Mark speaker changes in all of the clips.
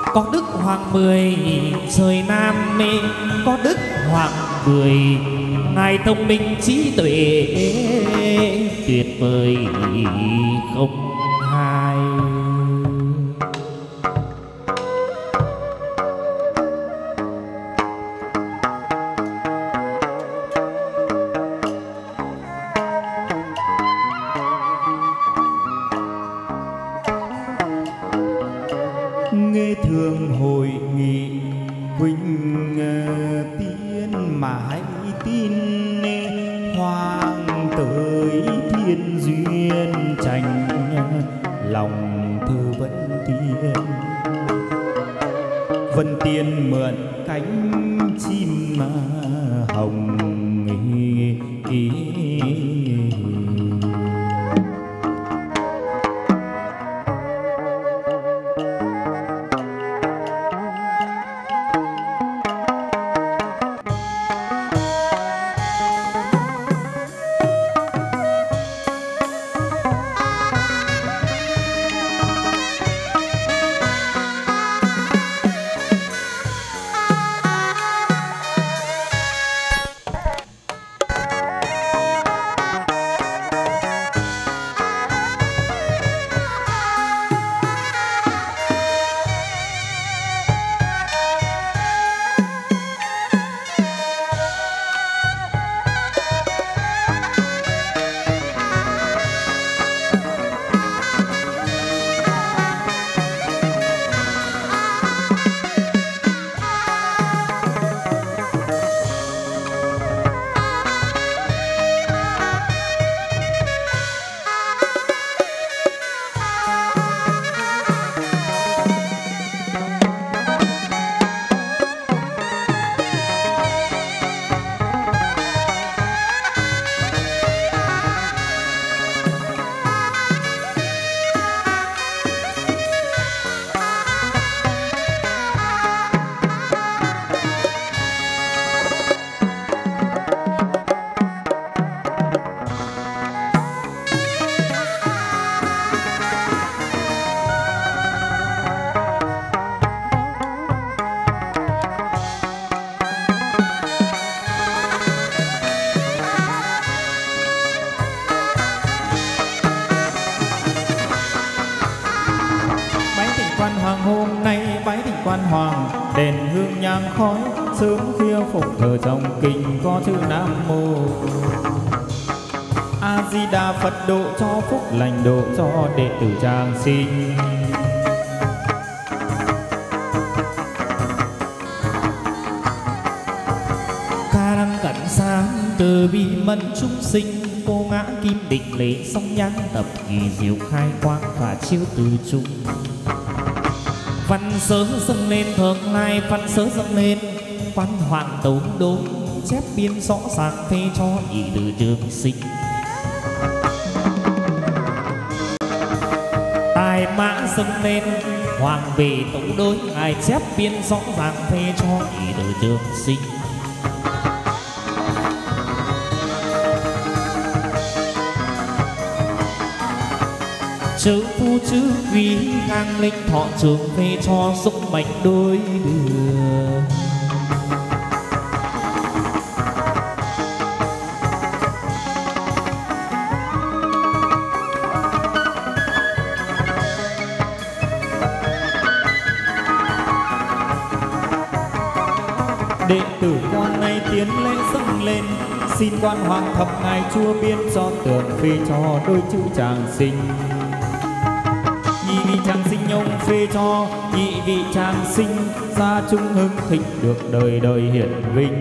Speaker 1: có đức hoàng mười trời Nam mê, có đức hoàng mười ngài thông minh trí tuệ tuyệt vời không hai.
Speaker 2: nghe thường hội nghị Quỳnh tiên mà hãy tin hoàng tới thiên duyên tranh lòng thơ Vân Tiên mượn cánh chim hồng đèn hương nhang khói sớm khuya phục thờ trong kinh có chữ Nam Mô A Di Đà Phật, độ cho phúc lành, độ cho đệ tử tràng sinh.
Speaker 1: Ca đăng cảnh sáng từ bi mẫn chúng sinh, cô ngã kim định lễ song nhãn tập kỳ diệu khai quang và chiếu từ trung. Văn sớ dâng lên thượng lai, văn sớ dâng lên quan hoàng tấu đốn, chép biên rõ ràng phê cho nhị từ trường sinh. Tài mã dâng lên hoàng về tấu đối, ngài chép biên rõ ràng phê cho nhị từ trường sinh. Chữ phu chữ quý ngang linh thọ trường phê cho sức mạnh đôi đường.
Speaker 2: Đệ tử quan này tiến lễ dâng lên, xin quan hoàng thập ngài chua biên cho tường phê cho đôi chữ tràng sinh. Nhị vị tràng sinh nhông phê cho nhị vị tràng sinh, gia trung hưng thịnh được đời đời hiển vinh.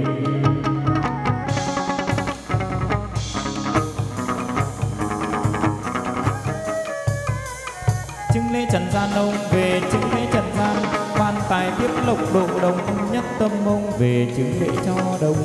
Speaker 2: Chứng lễ trần gian ông về chứng lễ trần gian, quan tài tiếp lộc độ đồng nhất tâm ông về chứng lễ cho đồng.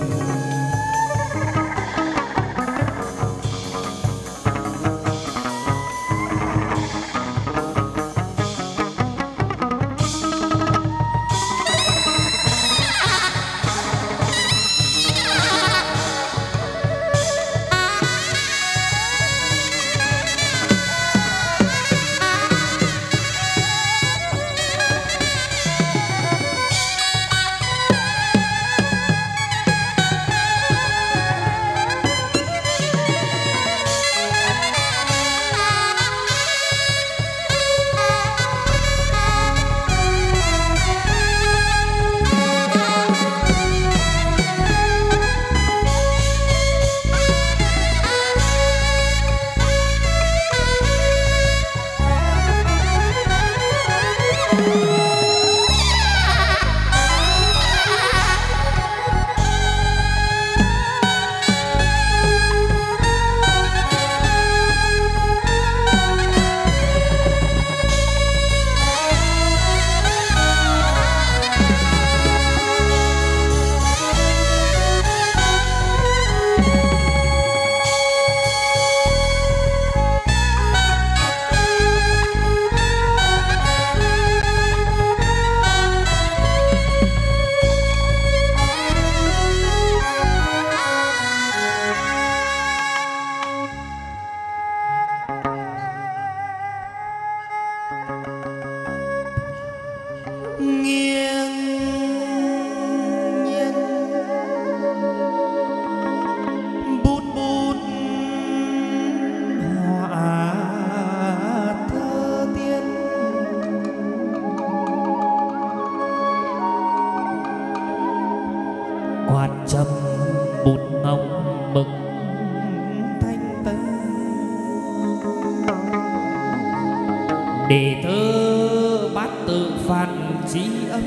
Speaker 1: Để thơ bát tự phản trí âm,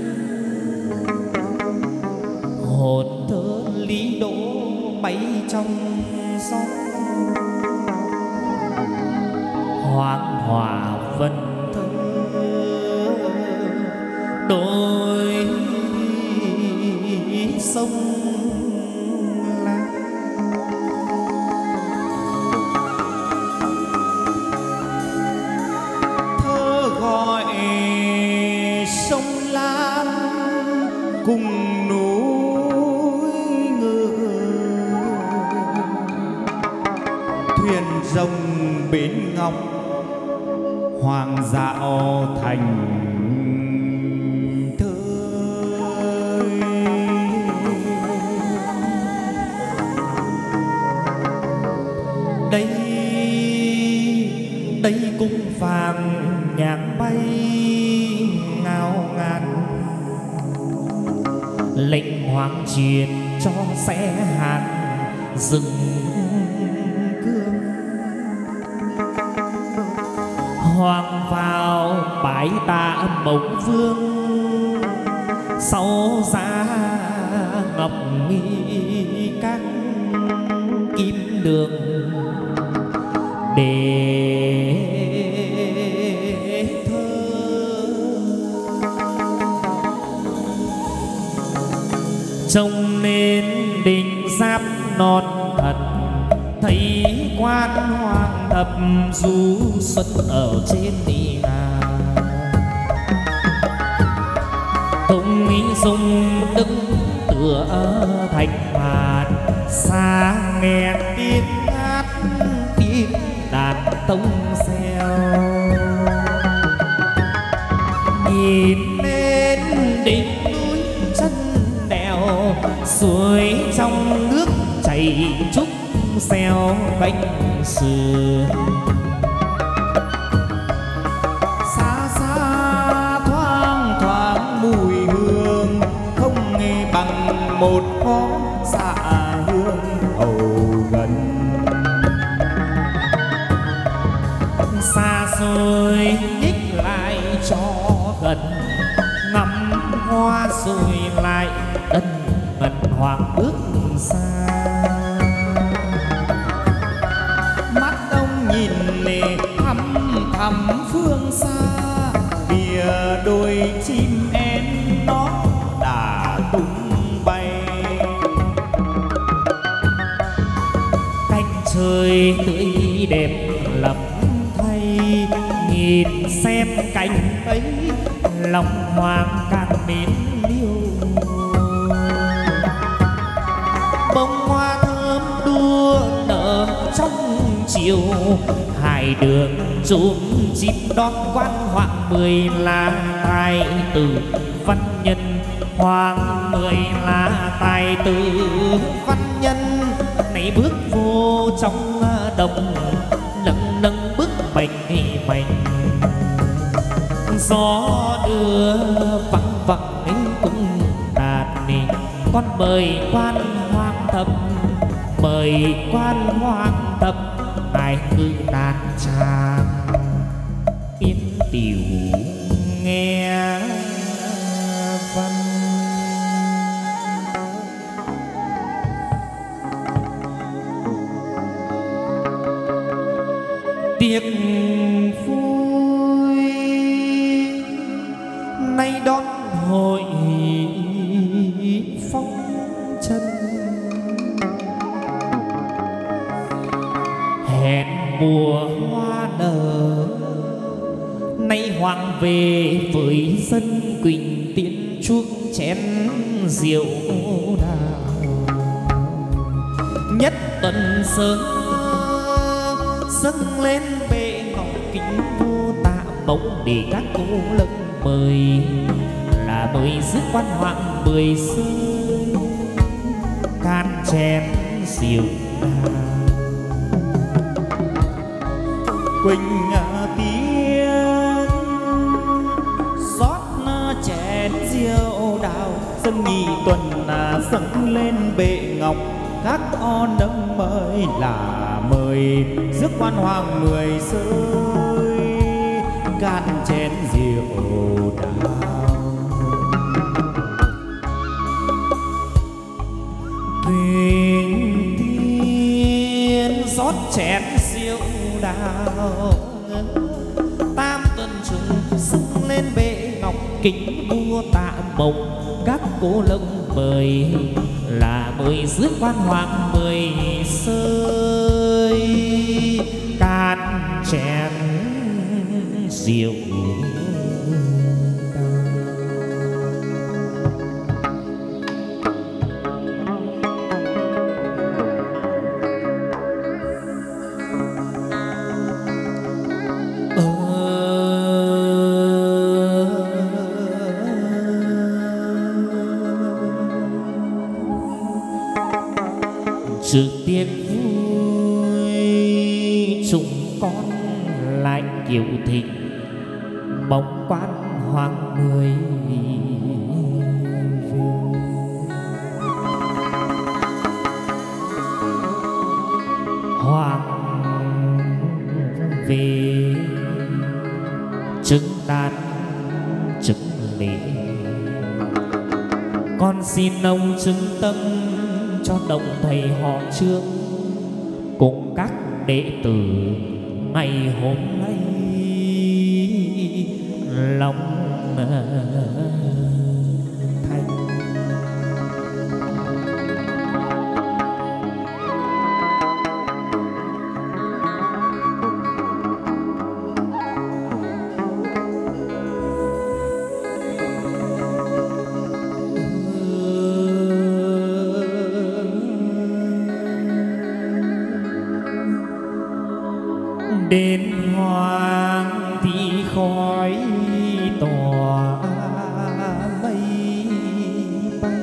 Speaker 1: hồn thơ lý đỗ bay trong gió. Hoàng hòa vân thơ đôi sông
Speaker 2: cùng núi ngự, thuyền rồng bến ngọc hoàng dạo thành thơi.
Speaker 1: Đây đây cung vàng nhạc bay ngao ngàn, lệnh hoàng truyền cho sẽ hàn rừng cương. Hoàng vào bái tạ mộng vương, sau giá ngọc nghi các kim đường để trông nên đình giáp non thật, thấy quan hoàng thập du xuất ở trên đi ngà. Tùng ý dung đứng tựa thành màn, xa nghe tiếng hát tiếng đàn tông xeo. Nhìn lên đỉnh núi chân đèo, suối trong nước chảy trúc xeo cánh sườn.
Speaker 2: Xa xa thoang thoáng mùi hương, không nghe bằng một ngón dạ hương hầu gần.
Speaker 1: Xa xôi nhích lại cho gần, ngắm hoa rồi lại ân mật hoàng bước xa.
Speaker 2: Mắt ông nhìn nề thăm thăm phương xa, bìa đôi chim én nó đã tung bay.
Speaker 1: Cánh trời tươi đẹp lắm thay, nhìn xem cảnh ấy lòng hoàng càng mến liêu. Bông hoa thơm đua nở trong chiều, hai đường chốn chim đón quan hoàng mười là tài tử văn nhân. Hoàng mười là tài tử văn nhân, này bước vô trong đồng lâng lâng bước bềnh bềnh. Gió đưa vắng vẳng ấy cũng đạt nì, con mời quan hoàng thập, mời quan hoàng thập ai cứ đàn tràng. Yến tiểu nghe tiếc vui nay đón hội phong trần, hẹn mùa hoa nở nay hoàng về với dân Quỳnh tiễn chuốc chén rượu đào. Nhất tuần sớm dâng lên bệ ngọc kính vua tạ bỗng để các cô lân mời, là mời rước quan hoàng mười xưa can chén rượu đào.
Speaker 2: Quỳnh tiếng rót chén rượu đào, dâng nhị tuần dâng lên bệ ngọc các on đấng mời, là mời rước quan hoàng mười rơi can chén rượu đào.
Speaker 1: Quỳnh tiên rót chén rượu đào, tam tuần trùng dâng lên bệ ngọc kính vua tạ mộng các cô lông mời, là mời rước quan hoàng mười sơi can chén rượu sự tiếc vui chúng con lại kiều thịnh bóng quan hoàng mười hoàng về chứng đàn chứng lễ, con xin ông chứng tâm cho đồng thầy họ Trương cùng các đệ tử ngày hôm nay lòng thành. Đến hoàng thì khói tỏa mây bay,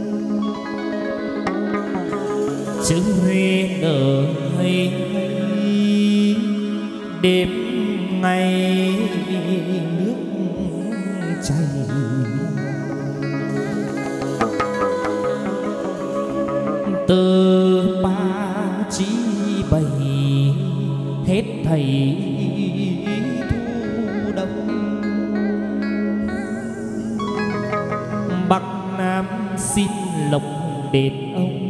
Speaker 1: chữ Huế nở hay đêm ngày nước chảy, từ ba chí bảy hết thầy thu đông, Bắc Nam xin lộc đền ông,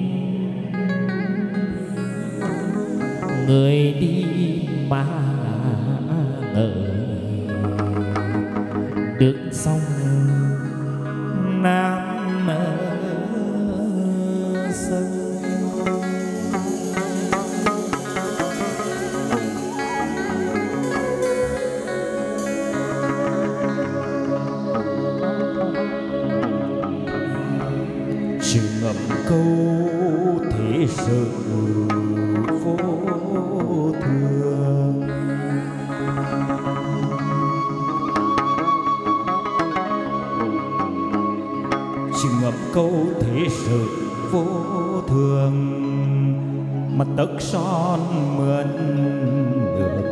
Speaker 1: người đi mà ngờ được sông Nam sông.
Speaker 2: Chừng ngập câu thế sự vô thường, chừng ngập câu thế sự vô thường, mà tấc son mượn được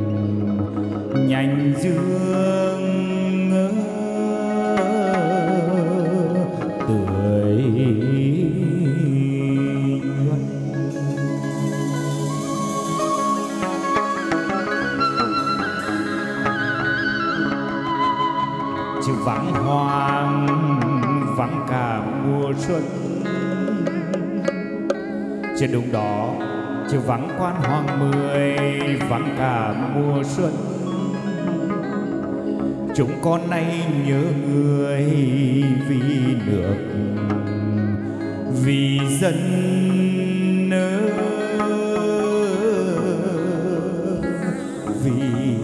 Speaker 2: nhành dương tươi nhuận. Chứ vắng hoang vắng cả mùa xuân, trên đồng đó chiều vắng quan hoàng mười, vắng cả mùa xuân. Chúng con nay nhớ người vì nước vì dân vì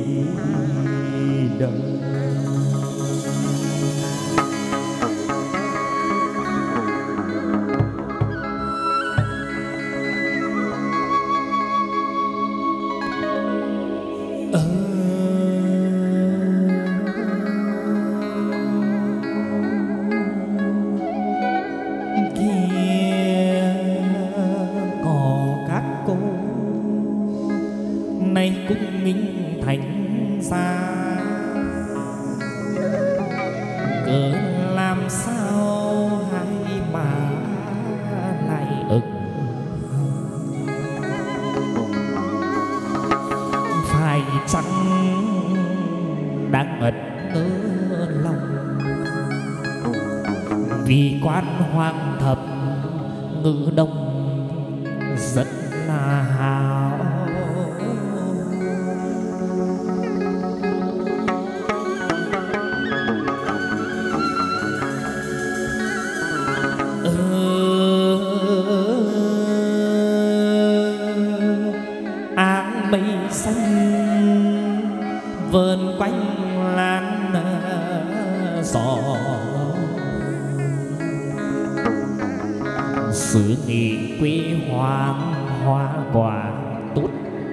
Speaker 2: đời.
Speaker 1: Vì quan hoàng thập ngữ đông rất là hào. Áng mây xanh vờn quanh lan gió, xứ nghị quê hoàng hoa quả tốt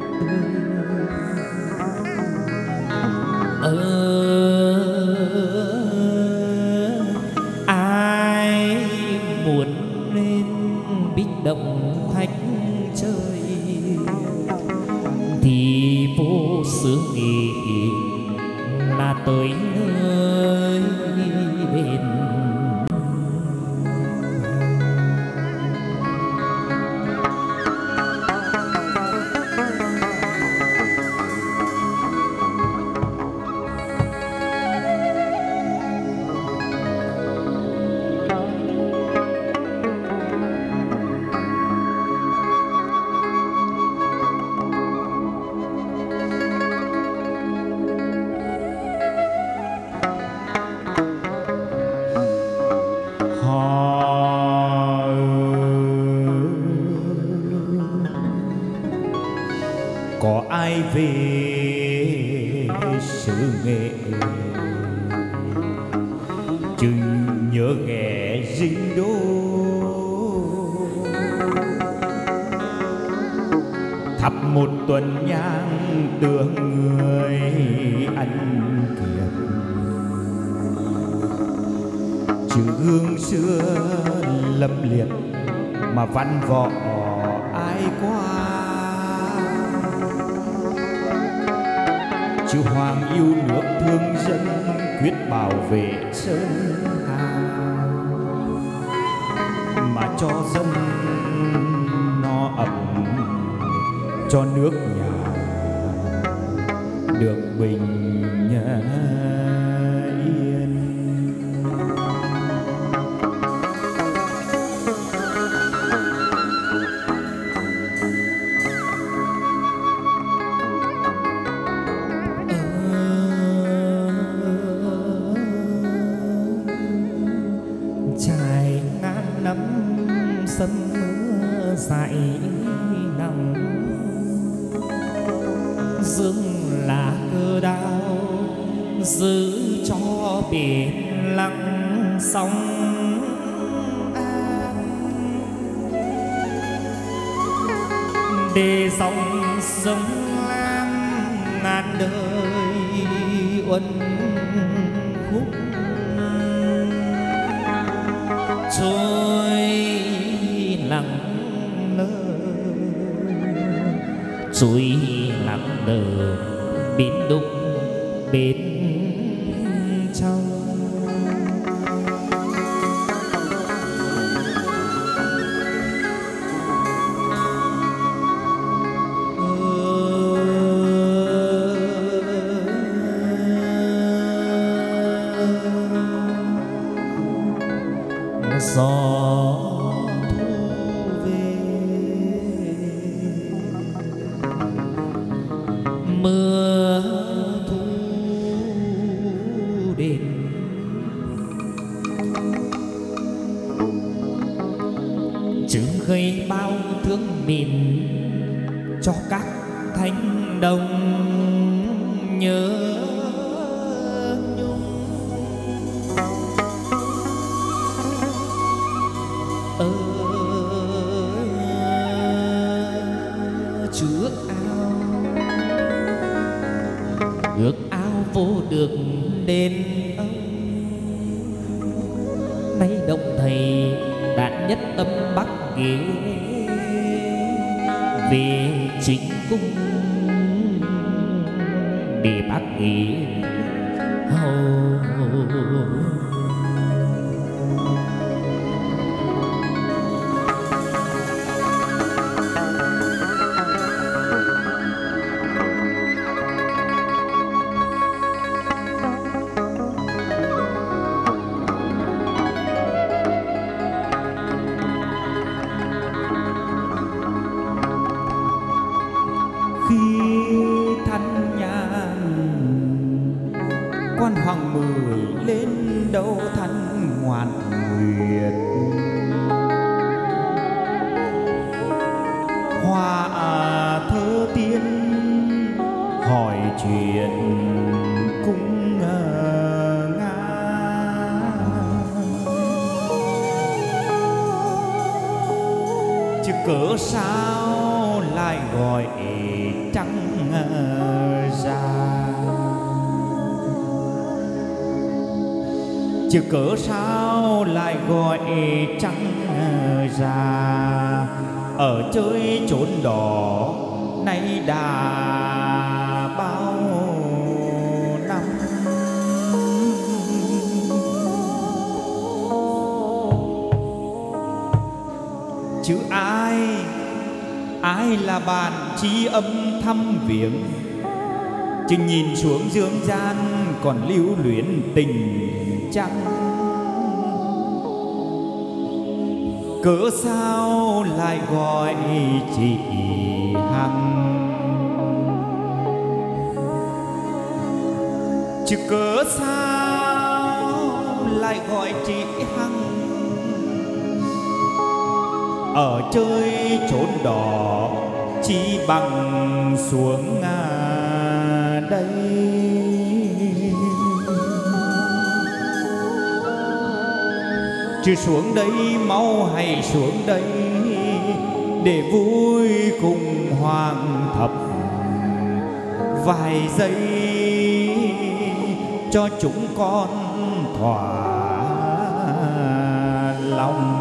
Speaker 1: ai muốn lên bích động thách chơi thì vô xứ nghị là tới nơi bên.
Speaker 2: Có ai về xứ Nghệ chừng nhớ ghé Dinh Đô, thắp một tuần nhang tưởng người anh kiệt, chữ gương xưa lâm liệt mà văn võ ai qua. Chữ hoàng yêu nước thương dân quyết bảo vệ sơn hà, mà cho dân no ấm cho nước nhà được bình yên.
Speaker 1: Trải ngàn năm sân mưa dày nằm, dưng là cơ đao giữ cho biển lặng sóng an, để dòng sông Lam ngàn đời uẩn khúc trôi lặng lơ, trôi lặng lơ biến đúc bên trong. Gió thu về chứ gây bao thương mìn cho các thánh đồng nhớ nhung. Trước ao ước ao vô được đền ông, nay đồng thầy đạn nhất âm bắc ghế về chính cung để bác nghỉ hầu.
Speaker 2: Quan Hoàng Mười lên đâu thanh ngoan nguyệt, hoa thơ tiên hỏi chuyện cung nga. Chứ cớ sao lại gọi trăng ra, chứ cớ sao lại gọi trăng ra. Ở chơi chốn đó nay đã bao năm, chứ ai là bạn tri âm thăm viếng, chứ nhìn xuống dương gian còn lưu luyến tình trăng. Cớ sao lại gọi chị Hằng, chứ cớ sao lại gọi chị Hằng. Ở chơi chốn đó chỉ bằng xuống đây, chứ xuống đây mau hay xuống đây để vui cùng hoàng thập vài giây cho chúng con thỏa lòng.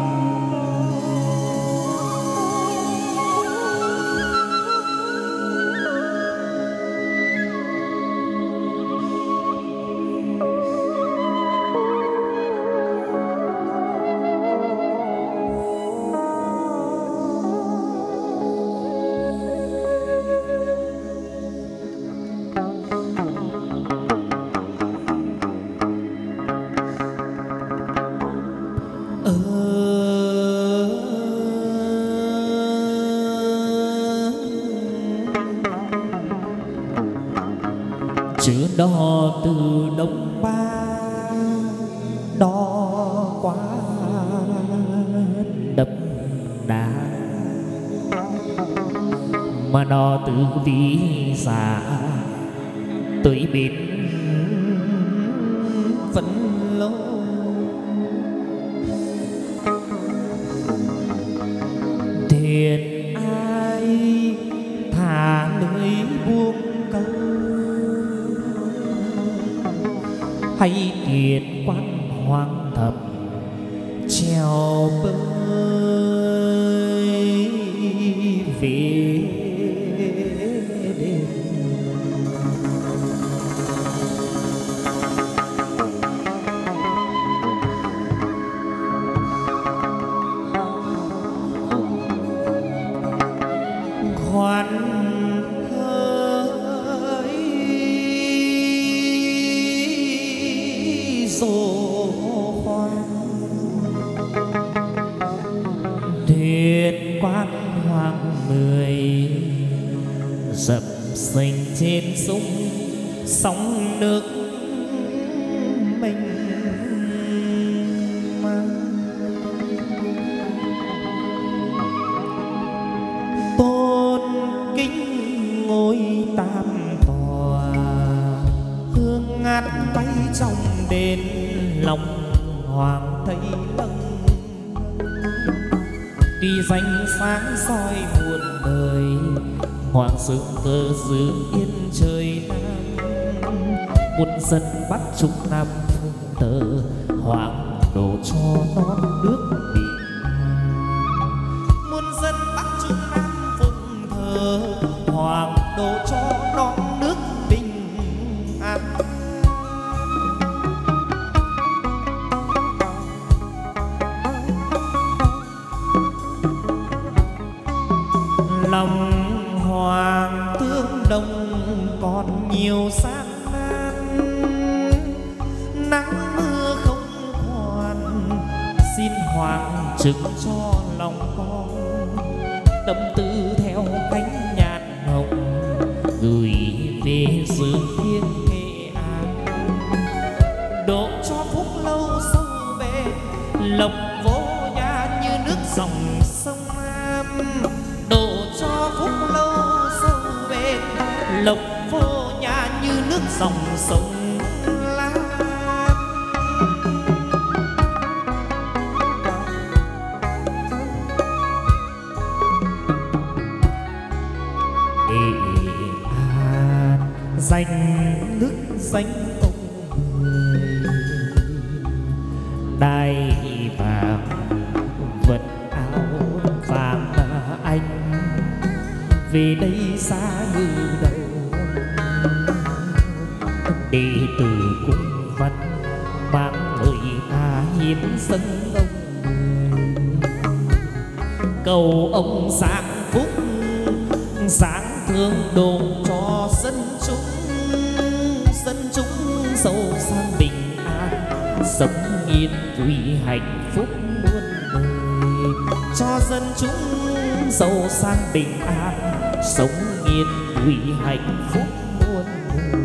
Speaker 1: Chữ đó từ Đông Ba đó quá đậm đà, mà nó từ ví xa tới bên vẫn lâu. Thiệt ai thả lưới buông câu, hay kiệt quan hoàng thập treo bơi về đêm. Khoan thuyền quan Hoàng Mười dập dềnh trên sông sóng nước mênh mang. hoàng thấy lâng tuy danh sáng soi muôn đời hoàng sướng cơ giữ yên trời nam muôn dân bắt chục năm phụng thờ hoàng đổ cho non nước biển muôn dân bắt chục năm phụng thờ hoàng đổ cho non nước bình an. Lòng hoàng tương đồng còn nhiều gian nan nắng mưa không còn xin hoàng trực cho lòng con tâm tư theo cánh nhạt hồng gửi về xứ thiên Nghệ An độ cho phúc lâu sâu bền lộc vô nhà như nước dòng sông Lam độ cho phúc lâu sâu bền lộc vô nhà như nước dòng sông Lam. Danh nước danh ông người đai vàng vật áo vàng anh về đây xa như đâu đệ tử cung văn mang lời ca hiến dâng ông người cầu ông sáng phúc sáng thương độ cho dân chúng giàu sang bình an sống yên vui hạnh phúc muôn đời cho dân chúng giàu sang bình an sống yên vui hạnh phúc muôn đời.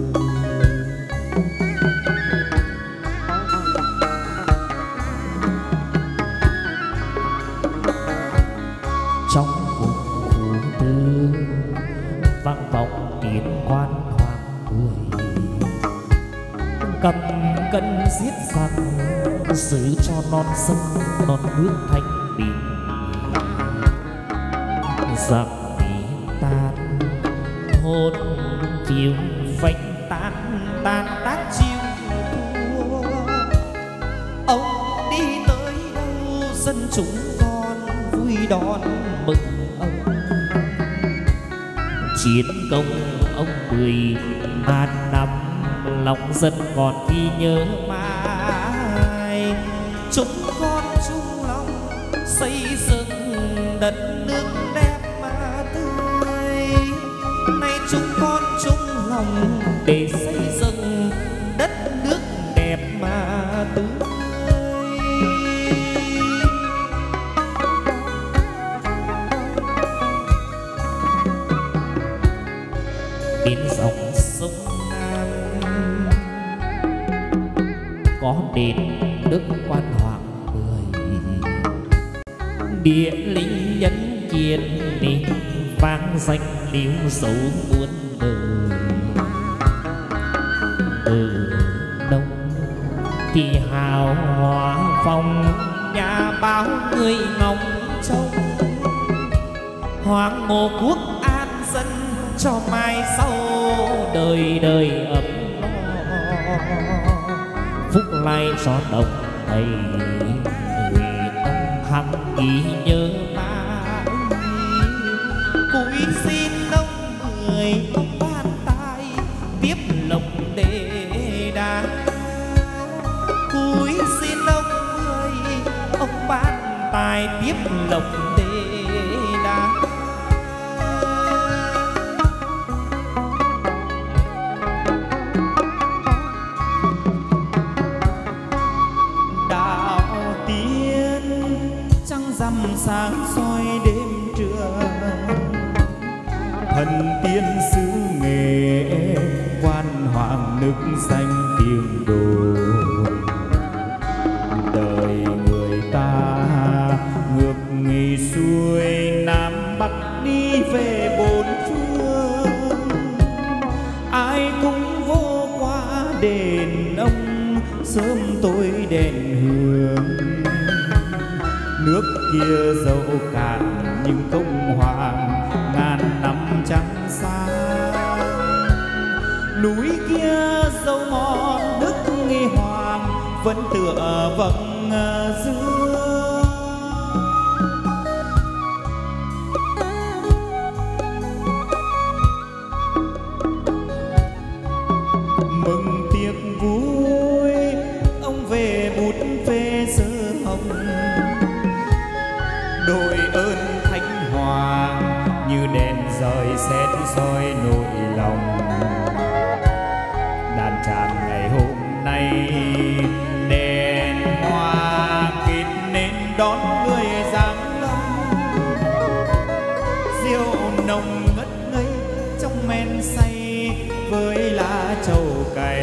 Speaker 1: Trong vùng khu tư vang vọng tiếng quan hoàng cười cầm cân giết giặc giữ cho non sông non nước thanh bình giặc bị tan hồn chiều phanh tan tan tác chiêu thua ông đi tới đâu dân chúng con vui đón mừng ông chiến công ông 10.000 năm lòng dân còn ghi nhớ mãi chúng con chung lòng xây dựng đất nước đẹp mà tươi nay chúng con chung lòng để xây dựng đất nước đẹp mà tươi. Bên dòng sông Nam có đền Đức Quan Hoàng 10 địa linh nhân kiệt đi vang danh liễu dấu muôn đời ở đông thì hào hoa phong nhà báo người ngóng trông hoàng mộ quốc an dân cho mai sau đời đời ấm no phúc lai cho đồng thầy người tâm hằng ghi nhớ mãi cúi xin ông 10 ông ban tài tiếp lộc đề đà cúi xin ông 10 ông ban tài tiếp lộc đề đà. Sáng soi đêm trưa thần tiên xứ Nghệ quan hoàng nước xanh tiếng đồ đời người ta ngược nghỉ xuôi Nam Bắc đi về bốn phương ai cũng vô qua đền ông sớm tối
Speaker 2: dưới đèn hương. Nước kia dẫu cạn nhưng công hoàng ngàn năm trắng xa. Núi kia dẫu mòn đức nghi hoàng vẫn tựa vầng dương. Mừng tiệc vui ông về bút phê sơ hồng, đội ơn thánh hoàng như đèn rời xét soi nội lòng. Đàn tràng ngày hôm nay đèn hoa kết nên đón người giáng lâm. Rượu nồng ngất ngây trong men say với lá trầu cày,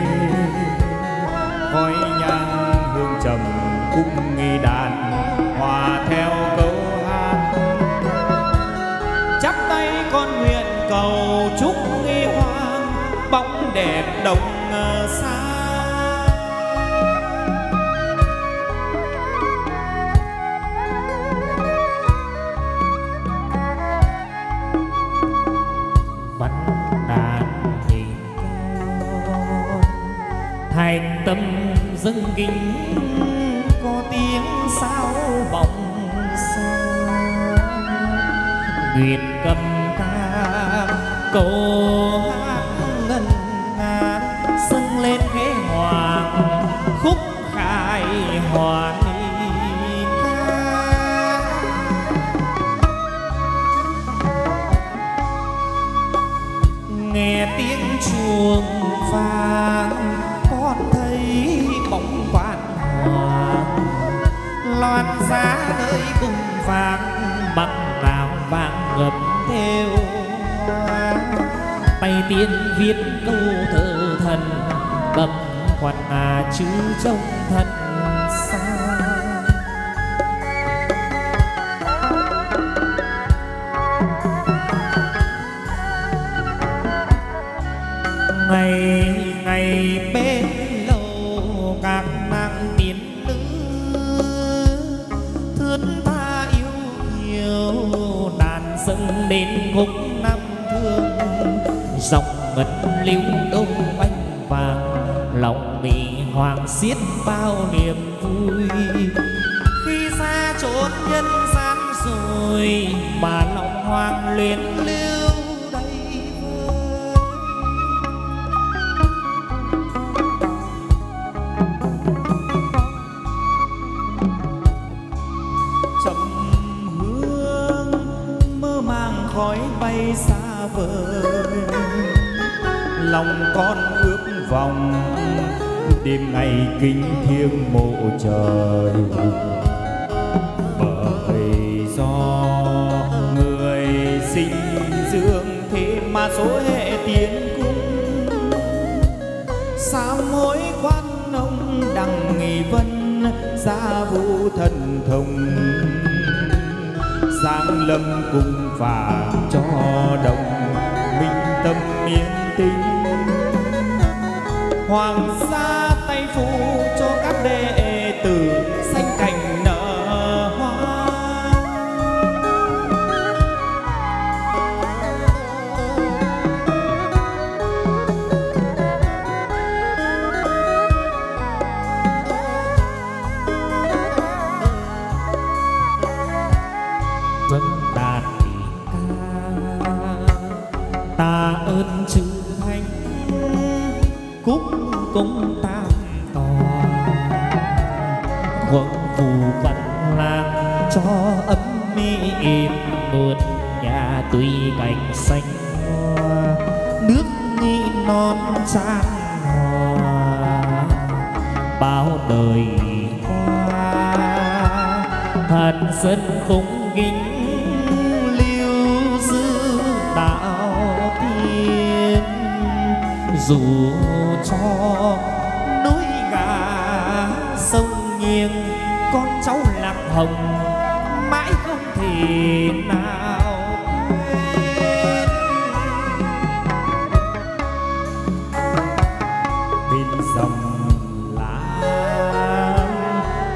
Speaker 2: khói nhang hương trầm cung nghi đàn hòa theo câu hát. Chắp tay con nguyện cầu chúc nghi hoàng bóng đẹp đồng xa.
Speaker 1: Bắn đàn thì con thành tâm dâng kính, có tiếng sao vọng xa. Nguyệt cầm ca câu hát ngân nga, dâng lên khế hoàng khúc khai hòa ni ca. Nghe tiếng chuông vang con thấy bóng vạn hoàng, loan giá nơi cung vàng bằng áo vàng ngập theo hoa. Tay tiên viết câu thơ thần bẩm quan chữ trong thân xa. Ngày ngày bên lâu các nàng tiên nữ thướt tha yêu nhiều, đàn dâng đến khúc năm thương. Dòng ngân liễu đông bánh vàng, lòng mì hoàng xiết bao niềm vui. Khi xa chốn nhân gian rồi mà lòng hoàng luyến lưu đây vơi.
Speaker 2: Trầm hương mơ màng khói bay xa vời, lòng con ước vọng đêm ngày kính thiêng mộ trời. Bởi do người sinh dương thế mà số hệ tiến cung, sao mối quan ông đằng nghi vân gia vũ thần thông. Giáng lâm cùng vàng cho đồng minh tâm yên tĩnh. Hoàng sa tay phụ cho các đệ tử xanh cành nở hoa.
Speaker 1: Dâng đàn ca ta ơn chư thánh, cúc cung tam tòa. Quận phù văn lang cho ấm êm một nhà tuy cảnh xanh hoa. Nước nghi non chan hòa bao đời qua. Thần dân cung kính lưu giữ đạo tiên, dù cho núi gà sông nghiêng con cháu lạc hồng mãi không thể nào quên.
Speaker 2: Bên dòng lá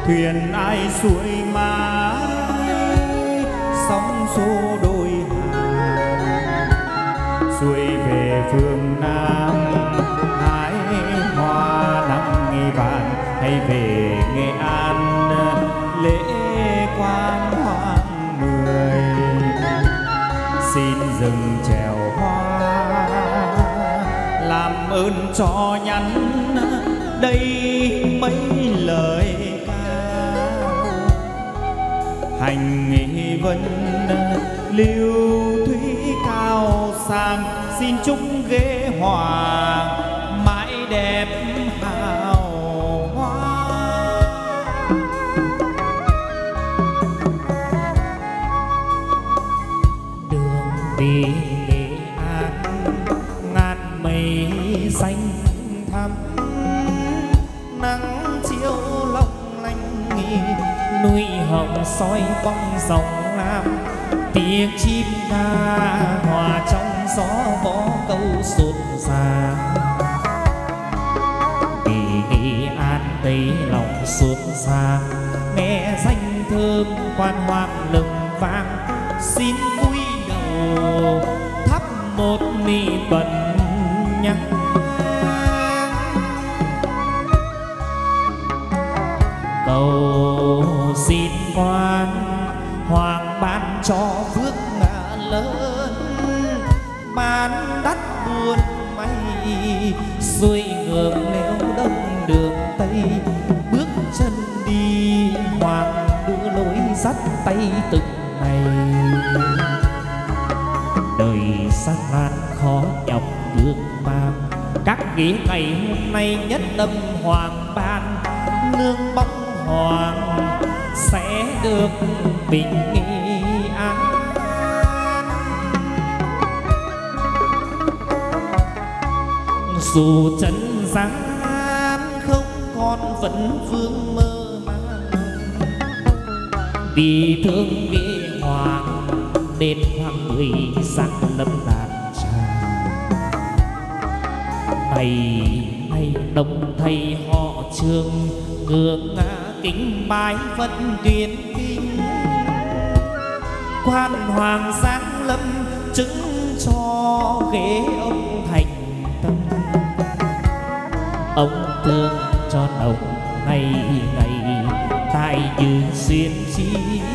Speaker 2: thuyền ai xuôi mãi sóng xô đôi hàng, xuôi về phương Nam hái hoa nắng vàng, hay về Nghệ An lễ quan hoang mười. Xin dừng chèo hoa làm ơn cho nhắn đây mấy lời ca. Hành nghị vân lưu thủy cao sang, xin chúc ghế hoàng mãi đẹp hào hoa.
Speaker 1: Đường đi Nghệ An ngàn mây xanh thắm, nắng chiếu long lanh núi hồng soi bóng dòng lam. Tiếng chim ca hòa trong gió vó câu xuân xa, vì Nghệ An tây lòng xuân xa. Nghe danh thơm quan hoang lừng vang, xin cúi đầu thắp một niệm bần nhang. Cầu xin quan hoàng ban cho phước ngã lớn, ban đắt buồn may xuôi ngược leo đông đường tây. Bước chân đi hoàng đưa lối dắt tay từng ngày, đời gian nan khó nhọc bước mang. Các nghĩa ngày hôm nay nhất tâm hoàng ban, nương bóng hoàng sẽ được bình an. Dù chân gian không còn vẫn vương mơ màng, vì thương nghĩa hoàng nên hoàng người sắc lâm đàn tràng. Này đông thầy họ Trương ngưỡng kính bái vẫn tuyên kinh, quan hoàng giáng lâm chứng cho ghế ông thành tâm. Ông thương cho ông ngày ngày tại như xuyên chi,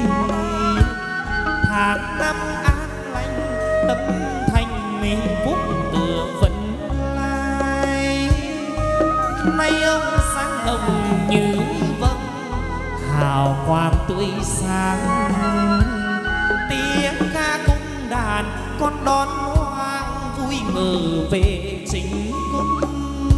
Speaker 1: tháng năm an lành tâm thành mình phúc tựa vẫn lai. Nay ông sáng hồng như vầng hào quang tươi sáng, tiếng ca cung đàn con đón hoang vui ngờ về chính cung.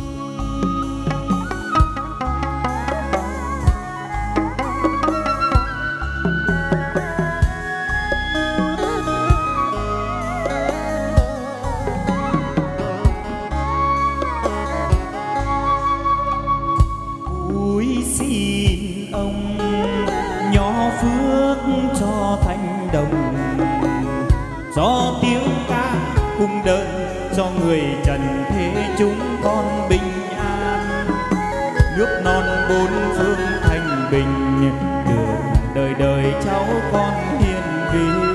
Speaker 2: Xin ông nhỏ phước cho thanh đồng, cho tiếng ca cung đơn cho người trần thế chúng con bình an. Nước non bốn phương thanh bình, đường đời đời cháu con hiền vi.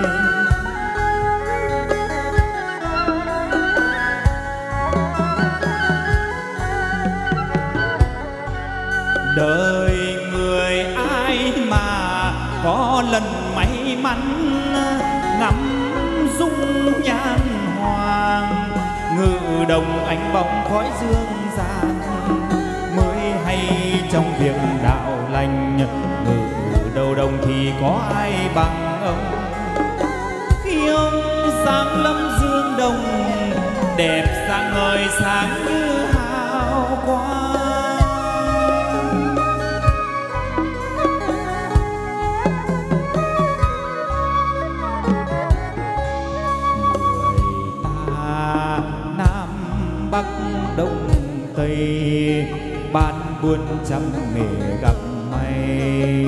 Speaker 2: Đời người ai mà có lần may mắn ngắm dung nhan hoàng, ngự đồng ánh bóng khói dương gian, mới hay trong việc đạo lành. Ngự đầu đồng thì có ai bằng ông, khi ông sáng lâm dương đồng đẹp sáng ngời sáng như hào quang. Bắc Đông Tây ban buôn trăm nghề gặp may.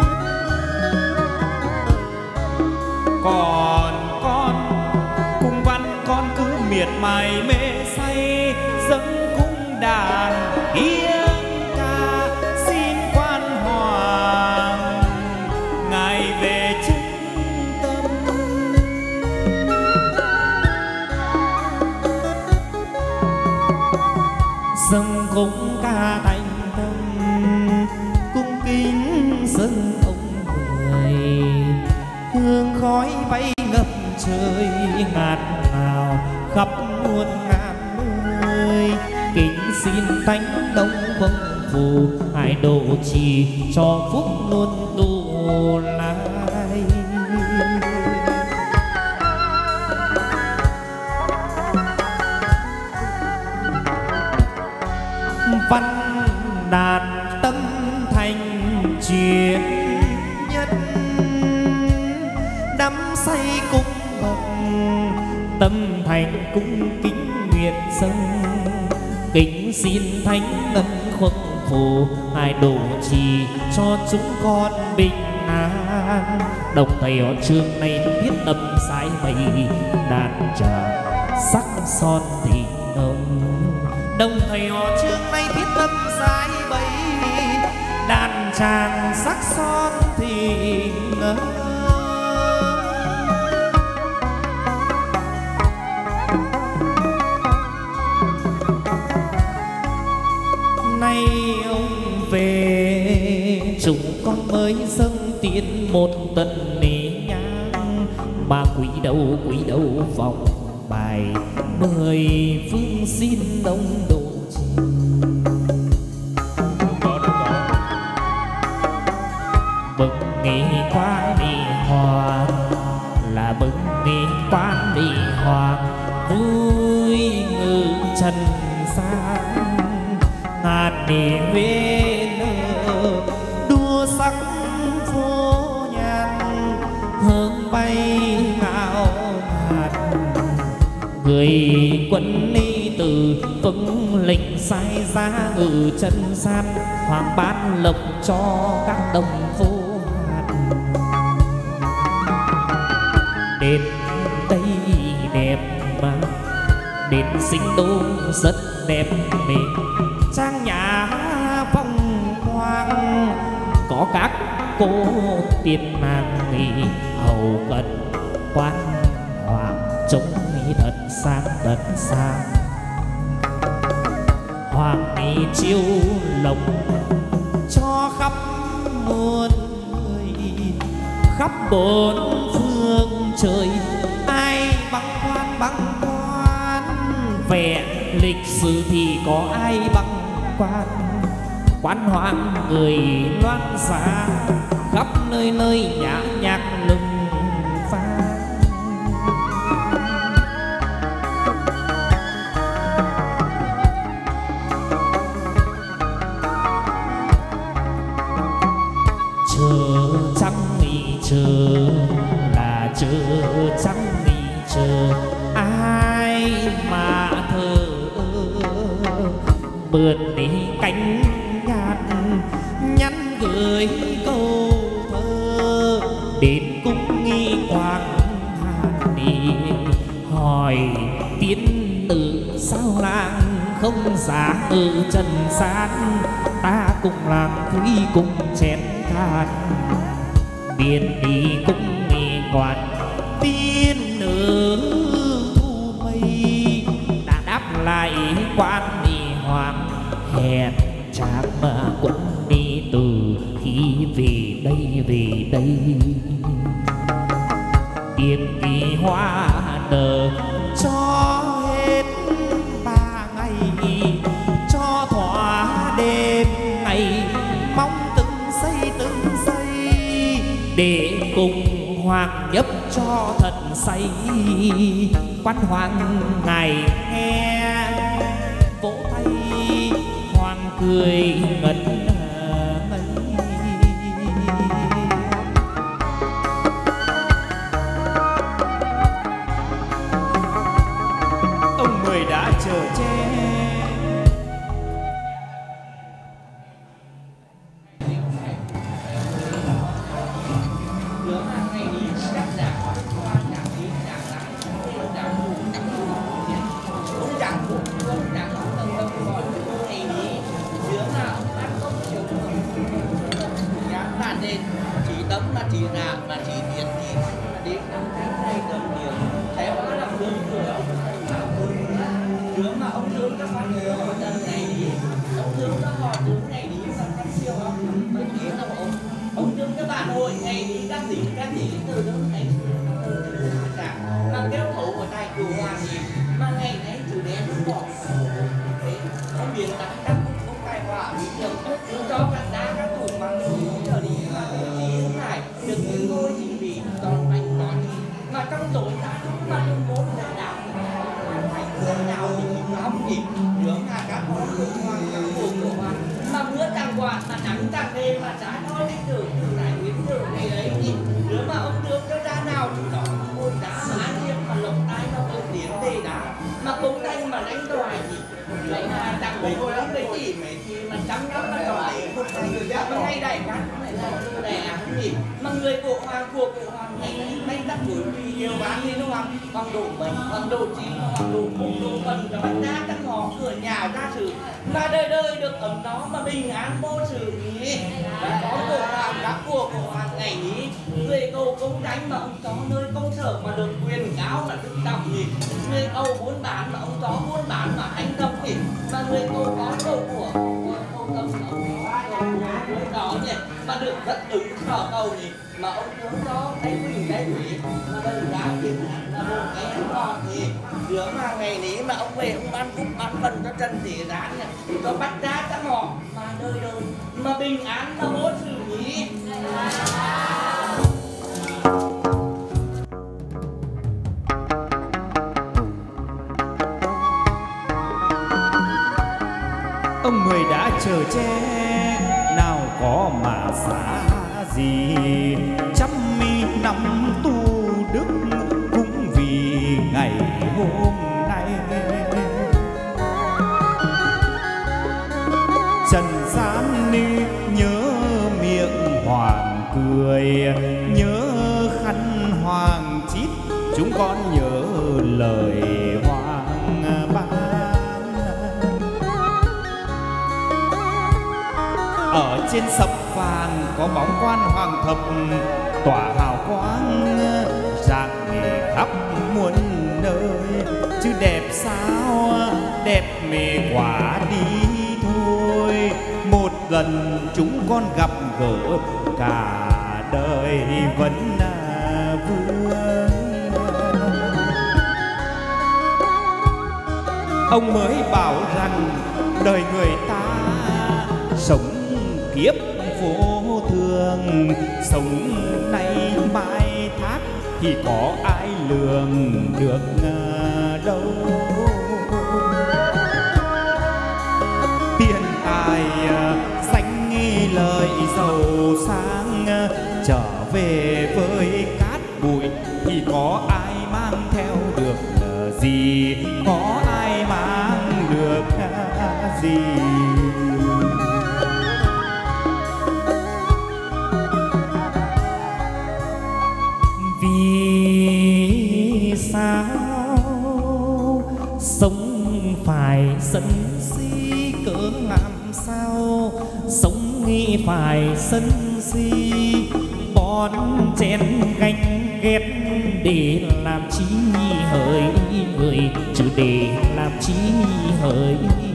Speaker 2: Còn con cung văn con cứ miệt mài mê say, dâng cung đàn tiếng ca xin quan hòa
Speaker 1: khúc ca thành tâm cung kính dâng ông người. Hương khói bay ngập trời ngạt ngào khắp muôn ngàn nơi. Kính xin thánh tông quân phù hải độ trì cho phúc luôn tu lai. Văn đàn tâm thành truyền nhất đắm say cung bậc tâm thành cung kính nguyện dâng. Kính xin thánh ân khuất phù hai độ trì cho chúng con bình an. Đồng thầy họ trường này thiết âm sái mây đàn trà sắc son thì nồng. Đồng thầy họ trường này thiết âm sái mây đàn tràng sắc son thì ngỡ. Nay ông về chúng con mới dâng tiến một tần nỉ nhang. Mà quý đầu vòng bài mời phương xin đông độ trì. Bừng nghi quan đi hoàng là bừng nghi quan đi hoàng vui ngự trần gian. Ngàn đi về nở đua sắc phố nhàn hướng bay ngạo ngạt. Người quân đi từ vững lệnh sai ra ngự chân gian. Hoàng ban lộc cho các đồng phố hạt. Đến đây đẹp mà đến sinh đô rất đẹp mình. Trang nhà phong quang có các cô tiên nàng nghỉ hầu cận quan hoàng trông thật sang thật sang. Hoàng đi chiêu lộc cho khắp muôn người khắp bốn phương trời. Ai băng quan vẹn lịch sử thì có ai bằng quan hoàng người loan xa khắp nơi nơi nhạc lừng pha. Chờ trăng nghỉ chờ là chờ trăng nghỉ chờ ai mà thơ mượn đi cánh nhạt nhắn gửi câu thơ đến cung nghi quang hàn đi. Hỏi tiến tử sao làng không giá ở trần gian. Ta cùng làng quý cùng chén than biên đi cung nghi quan tiên nữ thu mây. Đã đáp lại quan đi hoàng hẹn chạc mà quân đi từ khi về đây. Tiền kỳ hoa nở cho hết 3 ngày cho thỏa đêm ngày. Mong từng giây để cùng hoàng nhấp cho thật say. Quan hoàng ngài nghe vỗ tay hoàng cười ngẩn ngây.
Speaker 2: Ông Mười đã chờ che.
Speaker 3: Chỉ tấm là chỉ ngạc mà chỉ tiền thì đến đây cầm tiền thế mà là lương của ông mà ông lương các phát người này nắng càng đêm mà trái thôi đi tưởng từ này đến tưởng này đấy thì nếu mà ông được cho ra nào thì đó ngồi đá mà ăn hiếp mà lồng tay nó được tiếng đề đá mà bóng đánh mà đánh đoài thì lấy là chẳng có ngồi lắm đấy chỉ mấy thì mà trắng lắm mà đoài một người ra mà ngay đại cắt này là đẻ ăn gì mà người của cổ hoàng hay đắp đuổi vì nhiều bán đi đúng không bằng đồ mình bằng đồ chín bằng đồ khung đồ phần cho bánh đá các ngõ cửa nhà ra sự mà đời đời được ấm đó mà bình an vô sự nhỉ và có cổ hoàng các của cổ hoàng ngày nhỉ người cầu công đánh mà ông có nơi công sở mà được quyền cáo là được đọc nhỉ người cầu muốn bán mà ông có muốn bán mà anh cầm nhỉ mà người cầu có cầu của cầu cầm ông đó nhỉ mà được rất ứng sở cầu nhỉ mà ông muốn đó thấy quỳnh cái quỷ mà bây giờ thì là một cái ăn ngọt thì đứa mà ngày ní mà ông về ông ăn phúc ăn phần cho chân thì rán nhỉ cho bắt đá các ngọt mà đời đời mà bình an mà bố xử nhỉ.
Speaker 2: Ông người đã chờ che nào có mà xa gì trăm năm tu đức cũng vì ngày hôm nay trần gian ni nhớ miệng hoàng cười nhớ khăn hoàng chít chúng con nhớ lời hoàng ban ở trên sập vàng có bóng quan hoàng thập tỏa hào quang rạng nghề khắp muôn nơi chứ đẹp sao đẹp mê quả đi thôi một lần chúng con gặp gỡ cả đời vẫn vương. Ông mới bảo rằng đời người ta sống kiếp vô thường sống nay mai thác thì có ai lường được đâu tiền tài danh nghi lời giàu sang trở về với cát bụi thì có ai mang theo được gì có ai mang được gì.
Speaker 1: Vì sao sống phải sân si cỡ làm sao sống nghĩ phải sân si bón chén ganh ghét để làm chi hỡi người chứ để làm chi hỡi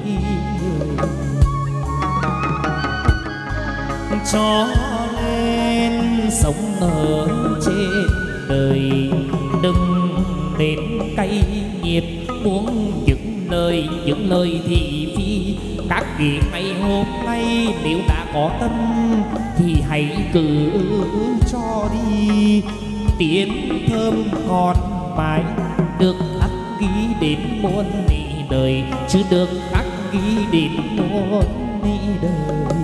Speaker 1: cho nên sống ở trên đời đừng nên cay nghiệt muốn những lời thị phi các vị ngày hôm nay nếu đã có tâm thì hãy cứ cho đi tiếng thơm còn mãi được khắc ghi đến muôn đời chứ được khắc ghi đến muôn đời.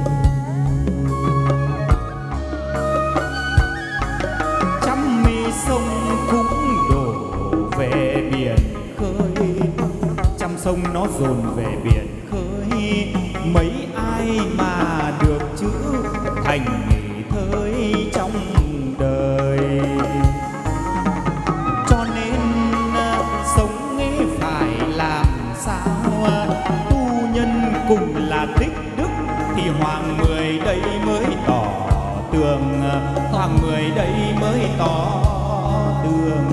Speaker 2: Sông cũng đổ về biển khơi trăm sông nó dồn về biển khơi mấy ai mà được chữ thành thơi trong đời cho nên sống nghĩ phải làm sao tu nhân cùng là tích đức thì hoàng mười đây mới tỏ tường hoàng mười đây mới tỏ tường.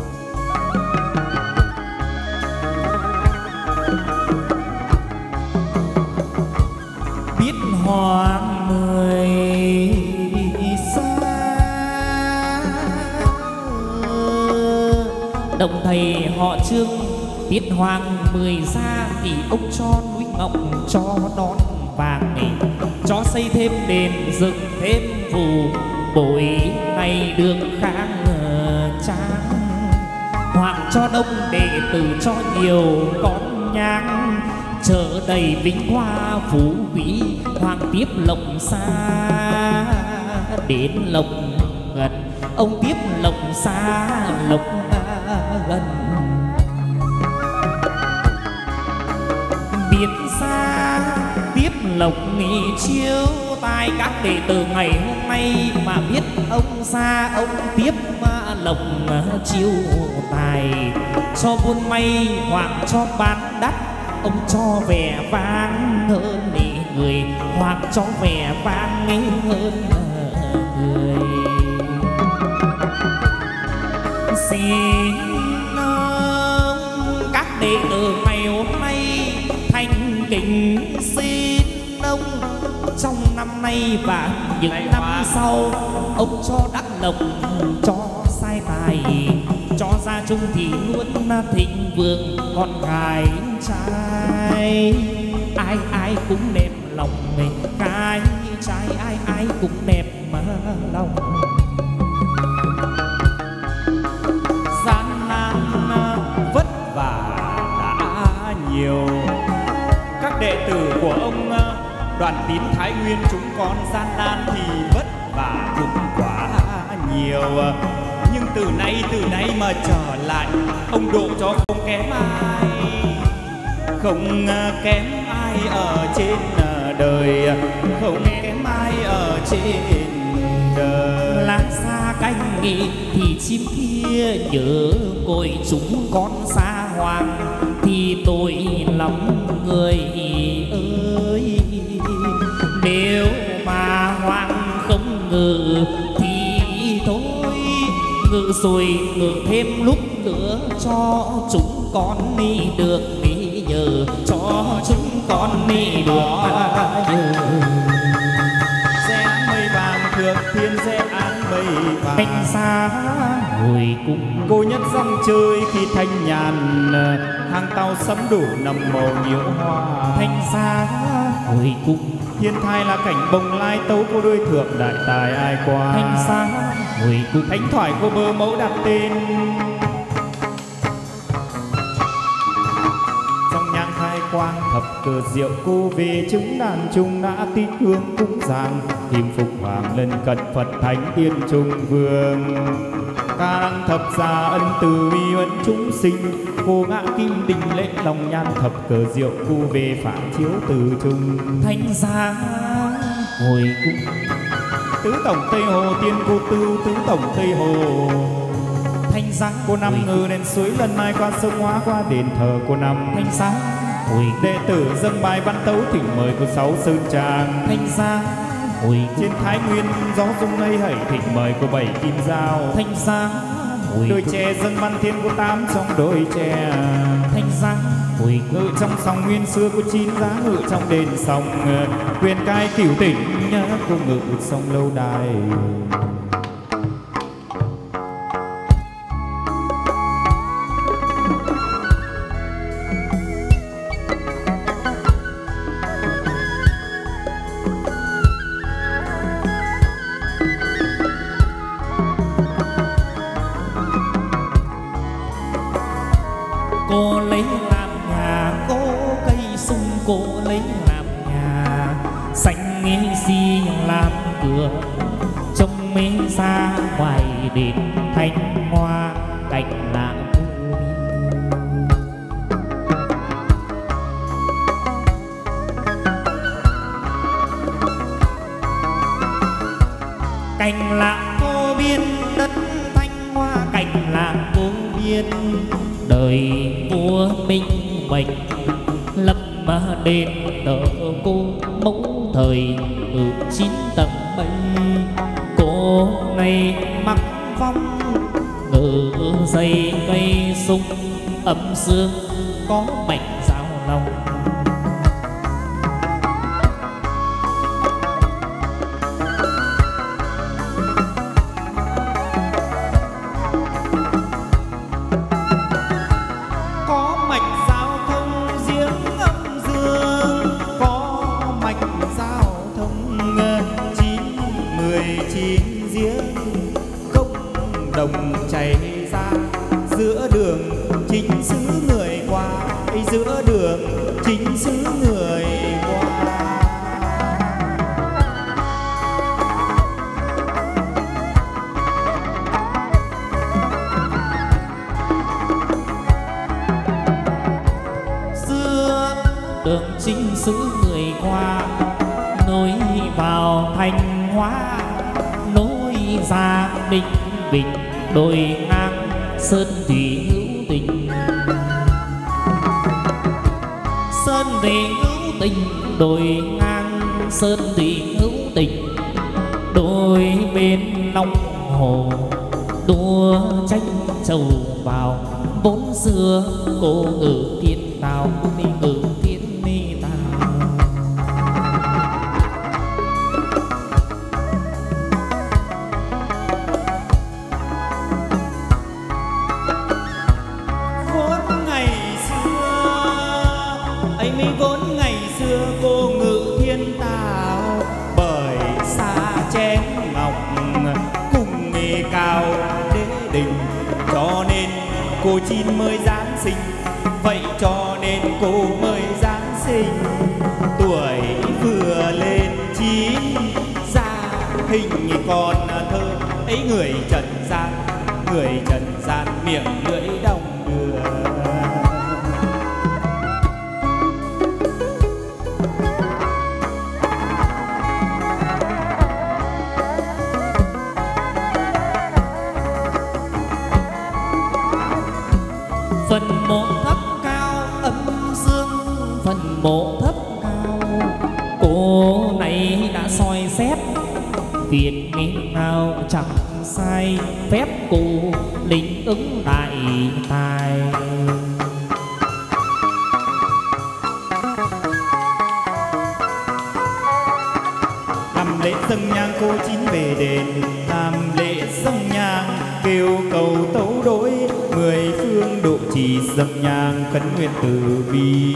Speaker 1: Biết hoàng mười xa đồng thầy họ Trương biết hoàng mười xa thì ông cho núi ngọc cho đón vàng này cho xây thêm đền dựng thêm phù bội ngày được kháng trang hoàng cho đông đệ tử cho nhiều con nhang chợ đầy vinh hoa phú quý, hoàng tiếp lộc xa đến lộc gần, ông tiếp lộc xa lộc gần. Biết xa tiếp lộc nghỉ chiếu tai, các đệ tử ngày hôm nay mà biết ông xa ông tiếp lộc chiếu tài. Cho buôn may hoàng cho bán đắt, ông cho vẻ vang hơn người, hoàng cho vẻ vang hơn người. Xin các đệ tử ngày hôm nay thành kính xin ông, trong năm nay và những năm sau, ông cho đắc lộc, cho sai tài, cho gia chung thì luôn thịnh vượng con gái trai. Ai ai cũng đẹp lòng mình, gái trai ai ai cũng đẹp mà lòng.
Speaker 2: Gian nan vất vả đã nhiều, các đệ tử của ông Đoàn Tín Thái Nguyên chúng con gian nan thì vất vả cũng quá nhiều. Nhưng từ nay mà trở lại, ông độ cho không kém ai, không kém ai ở trên đời, không kém ai ở trên đời.
Speaker 1: Lá xa cánh nghị thì chim kia nhớ cội chúng con xa hoàng, thì tội lắm người ơi. Nếu mà hoàng không ngự thì thôi, ngự rồi ngự thêm lúc nữa cho chúng con đi được đi nhờ, cho chúng con đi được nhờ.
Speaker 2: Sẽ mây vàng thượng thiên sẽ án mây vàng,
Speaker 1: Thanh xa hồi cùng
Speaker 2: cô nhất dòng chơi khi thanh nhàn, hàng tàu sắm đủ nằm màu nhiễu hoa.
Speaker 1: thanh xa hồi cùng
Speaker 2: Thiên thai là cảnh bồng lai tấu cô đôi thượng đại tài ai qua.
Speaker 1: thanh xa hồi cùng
Speaker 2: Thánh thoại cô bơ mẫu đặt tên, trong nhang khai quang thập cờ diệu cô về chứng đàn trung đã tích hương cúng dường, kim phục hoàng lân cận Phật thánh tiên trung vương. Ca đăng thập gia ân từ bi ân chúng sinh, cô ngã kim đình lễ lòng nhan thập cờ diệu cô về phản chiếu từ trung.
Speaker 1: thanh xa hồi cùng
Speaker 2: Tứ tổng Tây Hồ tiên cô tư, tứ tổng Tây Hồ
Speaker 1: thanh xa
Speaker 2: cô năm ngư lên suối lần mai qua sông Hóa qua đền thờ cô năm.
Speaker 1: thanh xa hồi
Speaker 2: Đệ tử dâng bài văn tấu thỉnh mời cô sáu sơn tràng.
Speaker 1: thanh xa hồi cùng
Speaker 2: Trên Thái Nguyên gió rung lây hẩy thỉnh mời cô bảy kim dao.
Speaker 1: thanh xa hồi
Speaker 2: Đôi
Speaker 1: cùng
Speaker 2: tre dâng văn thiên cô tám trong đôi tre.
Speaker 1: thanh xa hồi cùng
Speaker 2: Ngự trong sòng nguyên xưa cô chín giá, ngự trong đền sòng quyền cai cửu tỉnh cô ngự sông lâu đài.
Speaker 1: cô lấy làm nhà, cô cây sung cô lấy làm nhà, xanh nghĩ gì làm cửa, trông mê xa ngoài đền thanh hoa cạnh làng thu biên. Cạnh làng cô biên đất thanh hoa, cạnh làng cô biên đời vua minh mệnh, lập mà đền đỡ cô mẫu thời ở 9 tầng mây. Cô này mặc phong ngự dây cây sung, ấm sương có mảnh dao lòng.
Speaker 2: Đồng chảy ra giữa đường chính xứ người qua, ấy giữa đường chính xứ người qua.
Speaker 1: Xưa đường chính xứ người qua, nối vào Thanh Hóa, nối ra Ninh Bình, đồi ngang sơn thủy hữu tình. Sơn thủy hữu tình, đồi ngang sơn thủy hữu tình. Đôi bên Long Hồ đua tranh trầu vào, vốn xưa cô ngự thiên tào, đi ngự thiên ni tào.
Speaker 2: Vốn ngày xưa ấy mới vốn ngày xưa cô ngự thiên tào, bởi xa chén ngọc cùng nghề cao đế đình, cho nên cô chín mới Giáng sinh. Vậy cho nên cô mới Giáng sinh, tuổi vừa lên 9, ra hình còn thơ ấy. Người trần gian miệng lưỡi đong đưa.
Speaker 1: Phần mộ thấp cao âm dương, phần mộ thấp cao cô này đã soi xét, việc nào chẳng sai, phép cô linh ứng đại tài.
Speaker 2: Làm lễ dâng nhang cô chín về đền, làm lễ dâng nhang kêu cầu tấu đối, mười phương độ trì dâng nhang khấn nguyện từ bi.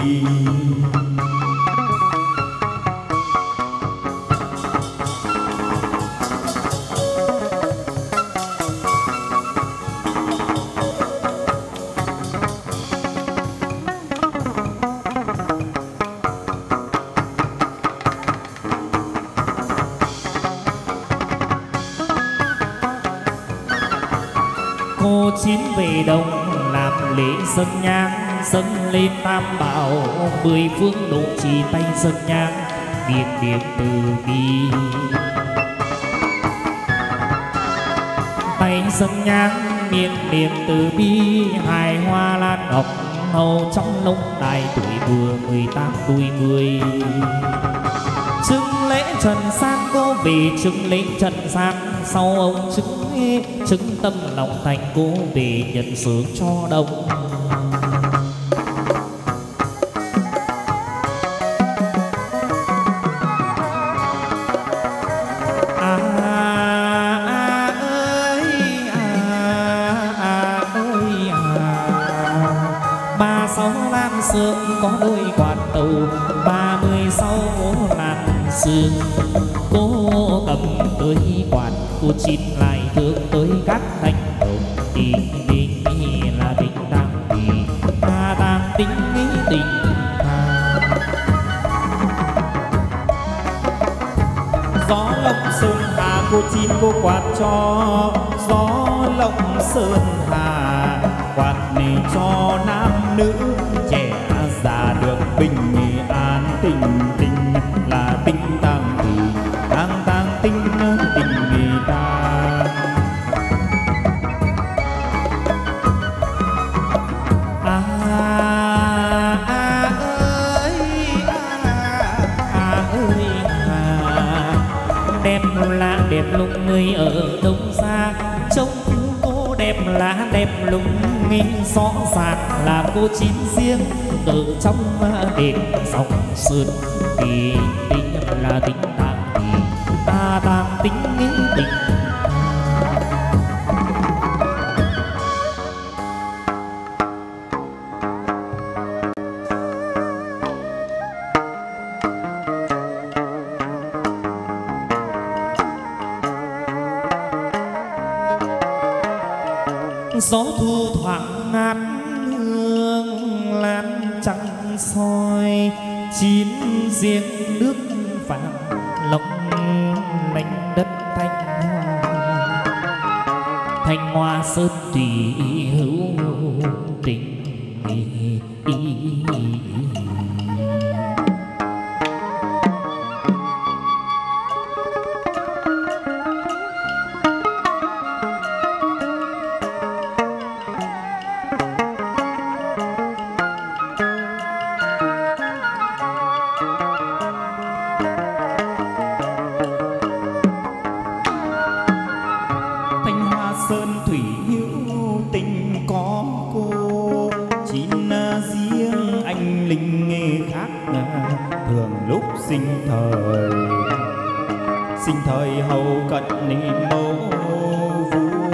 Speaker 1: Cô chín về đồng làm lễ dâng nhang, dâng lên tam bảo, mười phương độ trì tay dâng nhang, niệm niệm từ bi. Tay dâng nhang niệm niệm từ bi, hài hoa lan ngọc hầu trong lông đại, tuổi vừa 18 tuổi 10. Trưng lễ trần gian cô về trưng lễ trần gian, sau ông chứng tâm lòng thành cô về nhận sướng cho đông. Ba sáu lan sương có đôi quạt tàu, 36 lan sương cô cầm tới quạt. Cô chín lại thương tới các thanh đồng, đi là tình tăng thì ta đang tính nghĩ tình ta.
Speaker 2: Gió lộng sơn hà cô chín cô quạt cho, gió lộng sơn hà quạt này cho nam nữ, trẻ già được bình an. Tình tình là tình tang thì tang tình tình người ta.
Speaker 1: Đẹp là đẹp lúc người ở đông xa, trông cô đẹp là đẹp lúc nghe rõ ràng, là cô chín riêng từ trong đêm dòng sơn. Thì tình là tình tang thì ta đang tính nghĩ tình. Gió thu thoảng ngát hương lan trắng soi chín giếng nước vàng long lanh đất Thanh Hoa sơn thủy hữu tình.
Speaker 2: sinh thời hầu cận mẫu vuông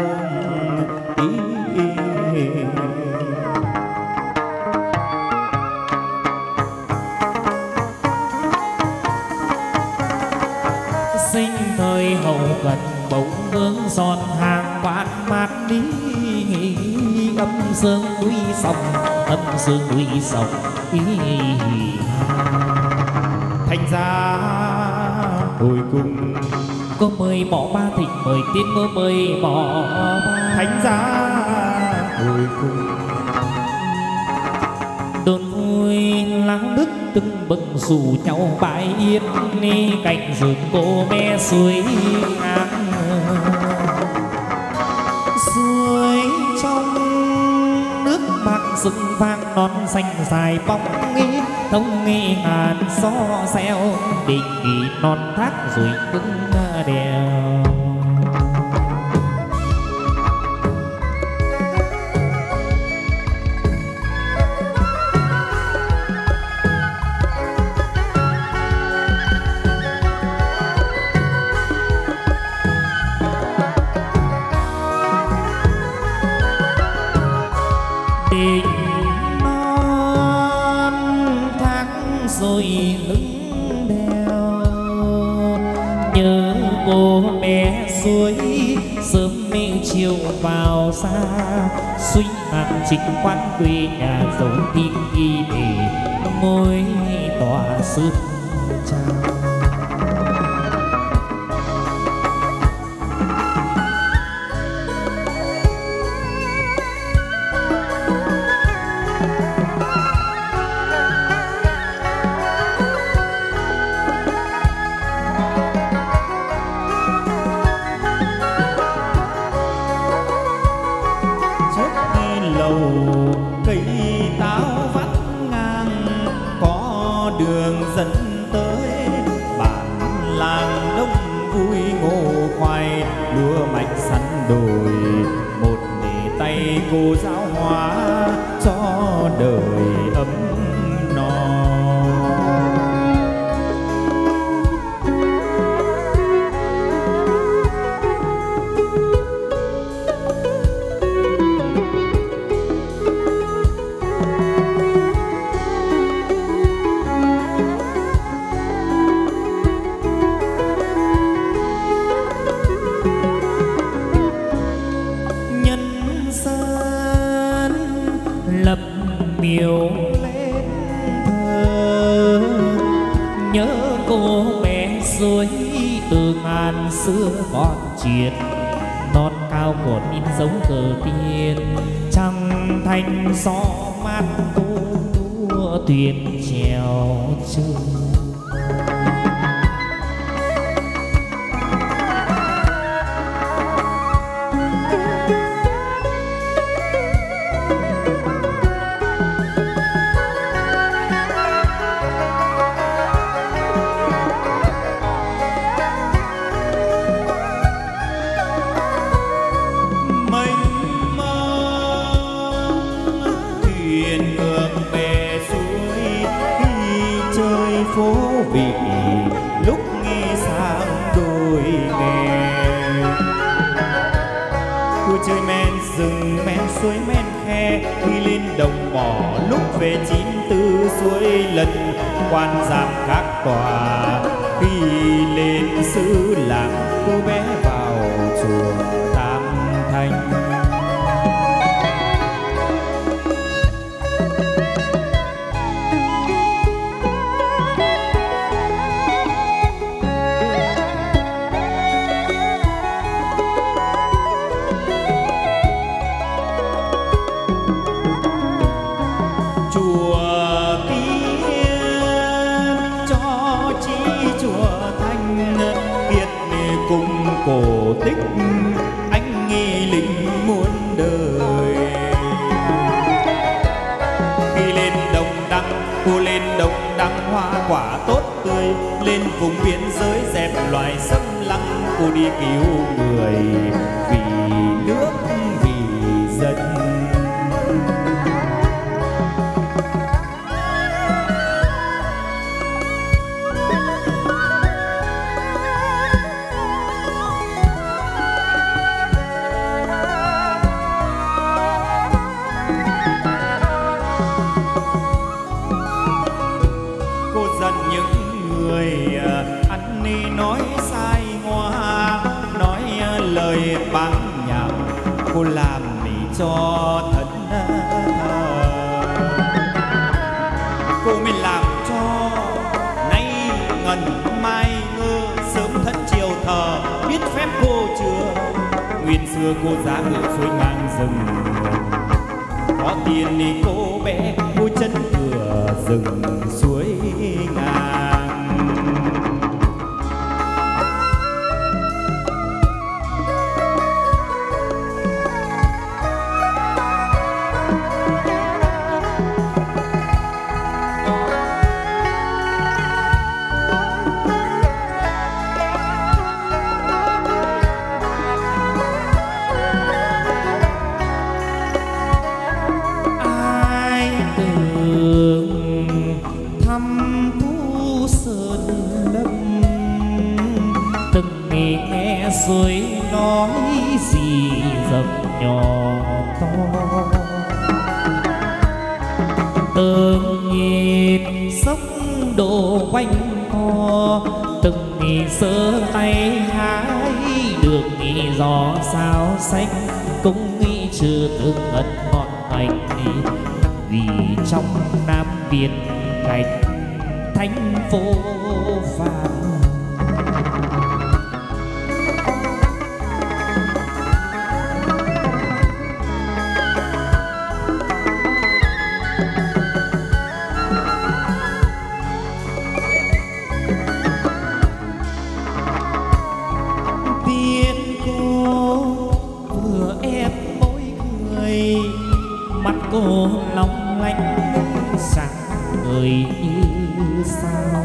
Speaker 1: sinh thời hầu cận bỗng hướng son hàng vạn mát đi âm sương núi sông
Speaker 2: thành ra hồi cùng
Speaker 1: có mời bỏ ba thịnh mời tiên mơ mời bỏ
Speaker 2: thánh giá hồi cùng
Speaker 1: đồn vui láng đức từng bừng rủ nhau bãi yên đi cạnh rừng cô bé suối ngang suối trong nước bạc rừng vang non xanh dài bóng nghi thông nghi ngàn gió xeo định kỳ non thác rồi cứng đèo rồi lưng đèo nhớ cô bé suối sớm mê chiều vào xa suy hàng chính quán quê nhà dấu tin ghi để ngôi tòa sương trao
Speaker 2: cây táo vắt ngang có đường dẫn tới bản làng đông vui ngô khoai lúa mạch sắn đồi một nề tay cô giáo hóa cho đời ấm no.
Speaker 1: lập miếu lên thờ nhớ cô bé suối từ ngàn xưa còn chuyện non cao còn in dấu cờ tiên trăng thanh gió mát cô đua thuyền chèo chơi
Speaker 2: phố vị lúc nghe sang đôi nghe vui chơi men rừng men suối men khe đi lên đồng mỏ lúc về 94 suối lần quan giam các tòa khi lên xứ làng cô bé vào chùa Tam Thanh. cổ tích anh nghi lính muôn đời. Khi lên đồng đăng, cô lên đồng đăng hoa quả tốt tươi, lên vùng biên giới dẹp loài xâm lăng, cô đi cứu người vì nước vì dân. Bán nhạc cô làm để cho thân thờ, cô mới làm cho nay ngần mai ngơ, sớm thân chiều thờ biết phép cô chưa. Nguyên xưa cô giá ngựa suối ngang rừng, có tiền thì cô bé cô chân cửa rừng suối ngang.
Speaker 1: Rồi nói gì dập nhỏ to, từng nhìn sóc đổ quanh co, từng nhìn sơ tay hái được nghĩ gió sao xanh, cũng nghĩ chưa từng ân ngọn thành vì trong Nam Việt cảnh thành phố vàng. Cô long lanh sáng người như sao,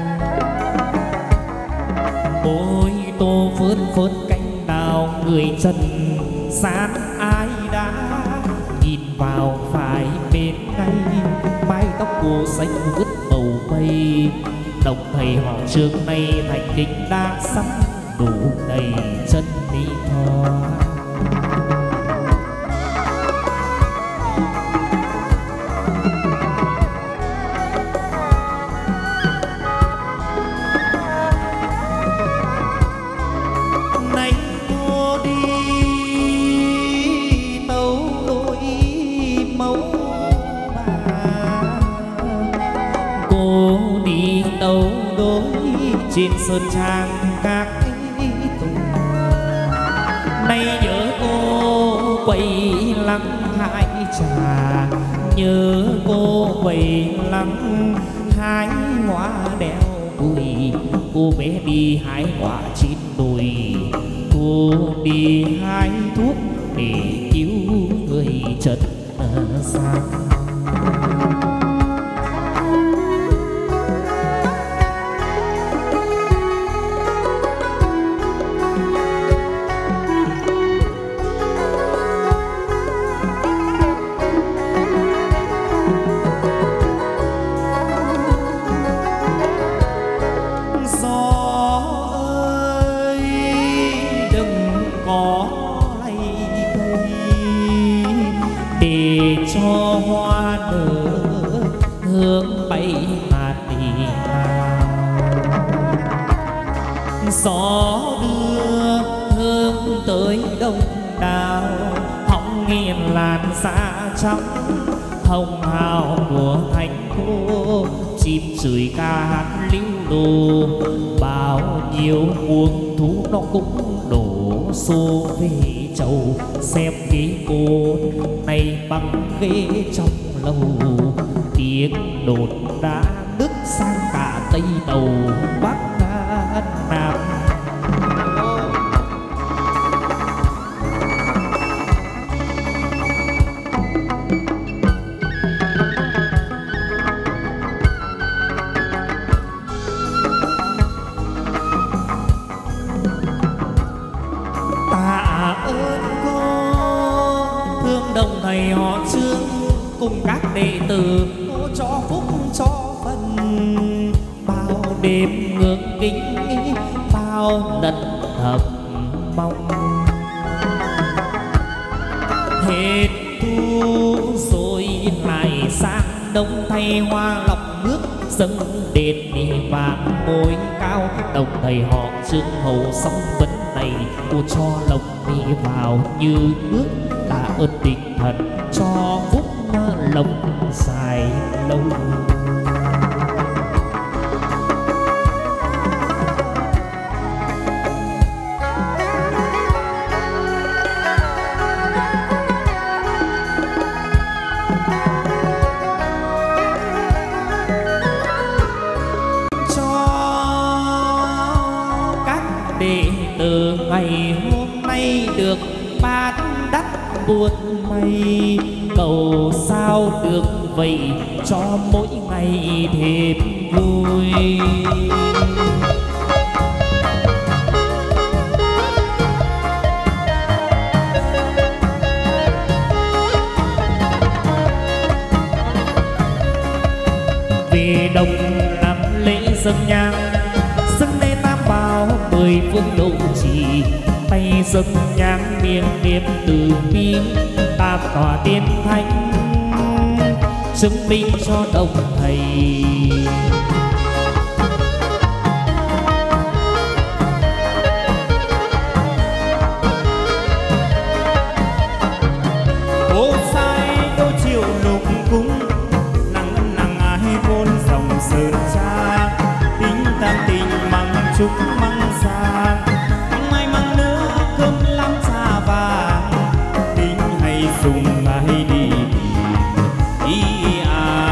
Speaker 1: ôi tô phớt phớt cánh đào người trần gian ai đã nhìn vào phải bên ngay, mái tóc cô xanh ướt bầu mây, đồng thầy họ trường nay thành kính đã sắp đủ đầy chân lý thoa. Trên sơn trang các tùng, nay nhớ cô quầy lắng hái trà, nhớ cô quầy lắng hái hoa đeo bùi, cô bé đi hái quả chín đùi, cô đi hái thuốc để cứu người trần gian. Gió đưa hương tới đông đảo, hóng nghiền làn xa trắng hồng hào của thành phố, chim sưởi ca hát líu lù, bao nhiêu muôn thú nó cũng đổ xô về chầu xem ghế cô này bằng ghế trong lầu, tiếng đồn đã đứt sang cả Tây Tàu Bắc Nam. đồng thầy họ Trương cùng các đệ tử cô cho phúc cho phần, bao đêm ngưỡng kính bao lần thầm mong. Hết thu rồi lại sang đông thay hoa lọc nước dâng đền vàng môi cao. Đồng thầy họ Trương hầu xong vấn này cô cho lộc đi vào như nước, tạ ơn tinh thần cho phúc lộc dài lâu. Ngày hôm nay được bát đắt buồn may, cầu sao được vậy cho mỗi ngày thêm vui. Về đồng làm lễ dâng nhang, dâng lễ tam bảo 10 phương độ trì, tay dâng nhang miệng niệm từ bi, tam tòa tiên thánh chứng minh cho đồng thầy.
Speaker 2: Ô sai đôi chiều lục cung, nắng ân nắng ai vốn dòng sơn cha, tính tam tình măng trúc măng sang, mai măng nước cơm lắm xa vàng, tính hay dùng hay đi đi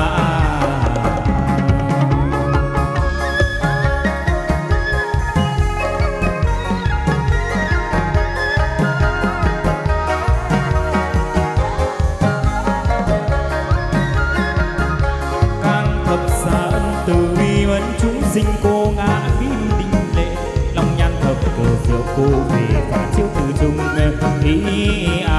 Speaker 2: càng thập xa ân từ bi ân chúng sinh cô ngã kim tinh lệ, lòng nhan thập cờ rượu cô về phá chiếu từ trung ý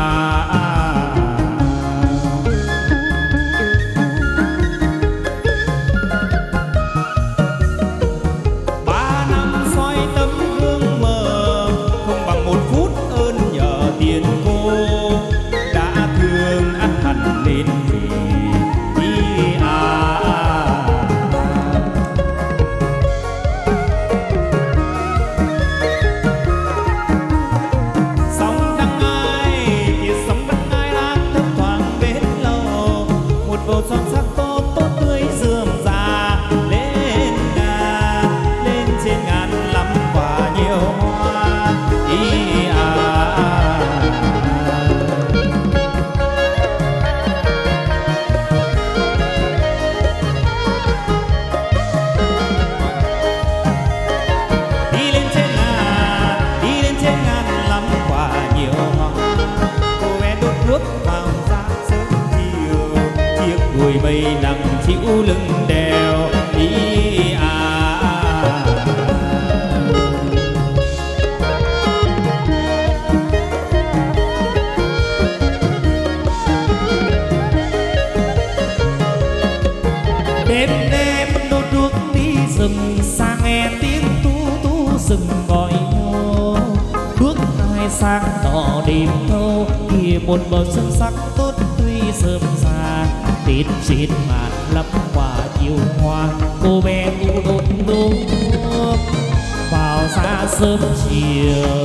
Speaker 2: mây nặng chịu lưng đèo ý
Speaker 1: đêm đêm đốt đuốc đi rừng, sang nghe tiếng tu tu rừng gọi nhau, bước hai sang tỏ đêm thâu kia một bầu xuân sắc tốt tươi sớm xa. Tết trên màn lắm quả nhiều hoa, cô bé u đốt đuốc vào xa sớm chiều.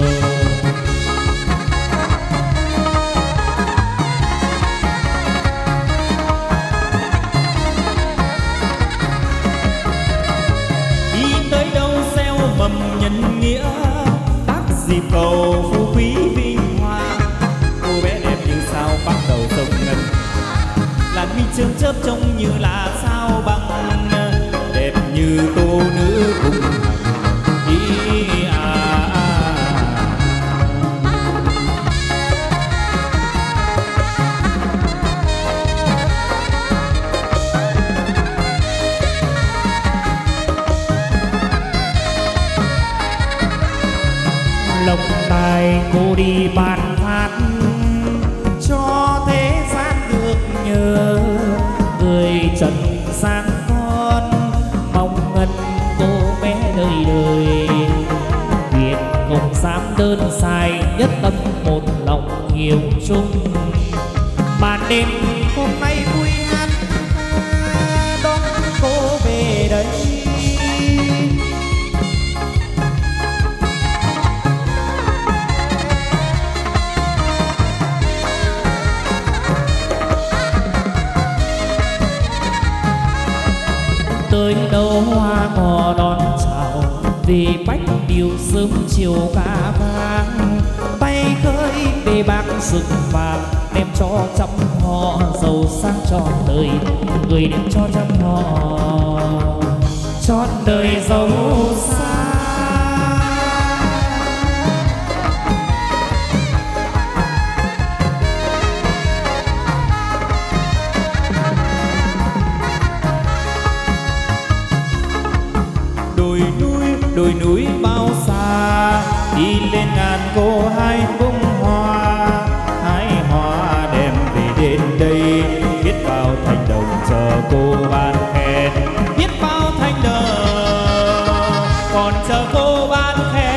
Speaker 2: đi tới đâu gieo mầm nhân nghĩa, tác dịp cầu phú quý vinh hoa. Cô bé đẹp như sao bắt đầu sông ngân, làn mi chớm chớp trông như là sao băng, đẹp như tô nữ cùng ý
Speaker 1: lộc tài cô đi bàn phát cho thế sáng đơn dài nhất tâm một lòng hiểu chung. Màn đêm hôm nay vui hát đón cô về đây. Tới đâu hoa cỏ đón chào, vì bách điều sớm chiều cả vang. Tay khơi về bạc rực vàng, đem cho trăm họ giàu sang trọn đời, người đem cho trăm họ trọn đời giàu sang.
Speaker 2: Đồi núi bao xa, đi lên ngàn cô hai bông hoa. Hái hoa đem về đến đây, biết bao thành đồng chờ cô ban khen. Biết bao thành đồng còn chờ cô ban khen.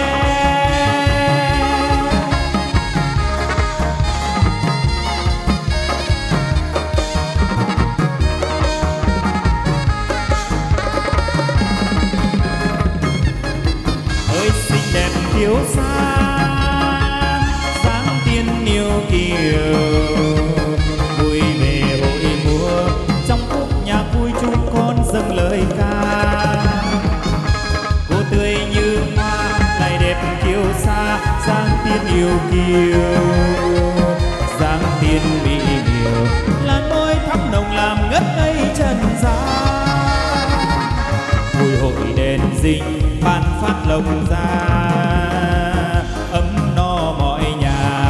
Speaker 2: Thiếu xa sáng tiên yêu kiều, vui về hội mùa trong khúc nhạc vui chúng con dâng lời ca. Cô tươi như hoa lại đẹp kiêu sa, sáng tiên yêu kiều, sáng tiên mỹ miều, làn môi thắm nồng làm ngất ngây trần gian. Vui hội đèn dinh ban phát lộc ra, ấm no mọi nhà.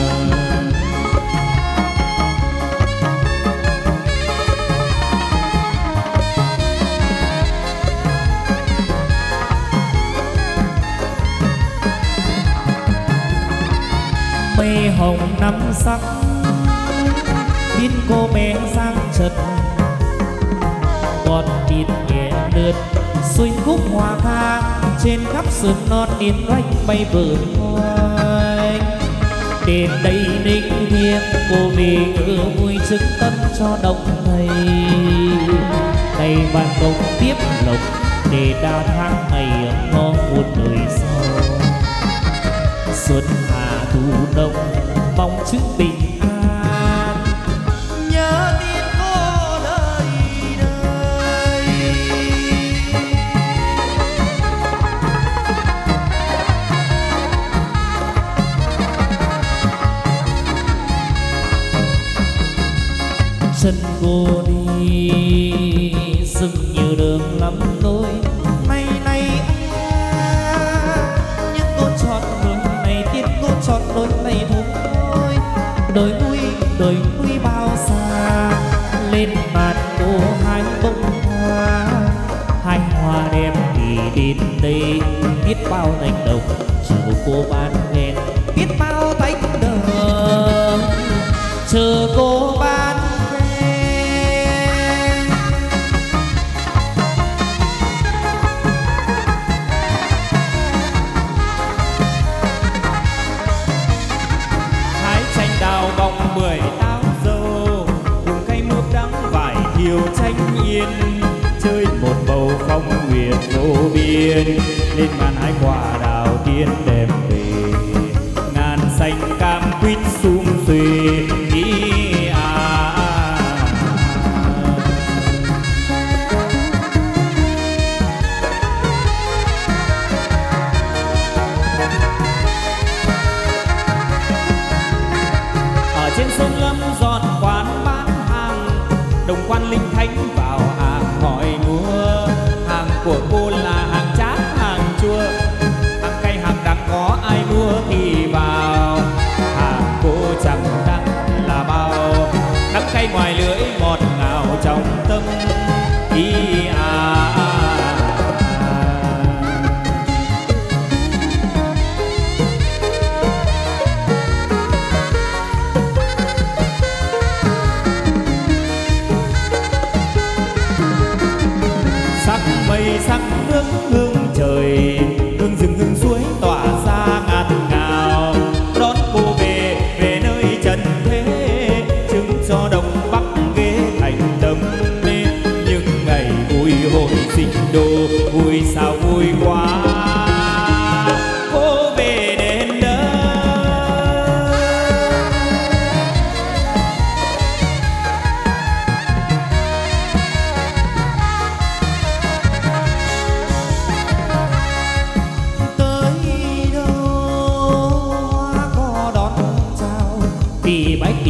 Speaker 1: Mây hồng năm sắc tin cô bé sang trần, còn tin nhẹ lướt xuôi khúc hoa ca trên khắp sườn non yên oanh bay vượt hoài. Đến đây ninh thiêng cô về ngỡ vui chứng tâm cho đồng thầy, ngày ban công tiếp lộc để đa tháng ngày có một đời sau. Xuân hạ thu đông mong chữ bình an, nhớ tin cô đời đời. Chân cô đi dừng nhiều đường lắm lối, nay nay nhưng cô chọn đường này tiếc cô chọn đôi này thôi. Đôi núi bao xa lên mặt cô hai bông hoa, hai hoa đẹp thì đến đây. Biết bao thành đồng chờ cô ban khen, biết bao thành đồng chờ cô ban khen.
Speaker 2: Hái chanh đào bông 10 táo dâu, cùng cây mướp đắng vải thiều chanh yên. Chơi một bầu phong nguyệt vô biên, lên ngàn hái quả đào tiên đem về. Ngàn xanh cam quýt sum xuê ý ở trên sông Lâm dọn quán bán hàng, đồng quan linh thánh vào hàng hỏi mua. Hàng của cô là hàng chát hàng chua, hàng cay hàng đắng có ai mua thì vào. Hàng cô chẳng đắng là bao, đắng cay ngoài lưỡi ngọt ngào trong tâm ý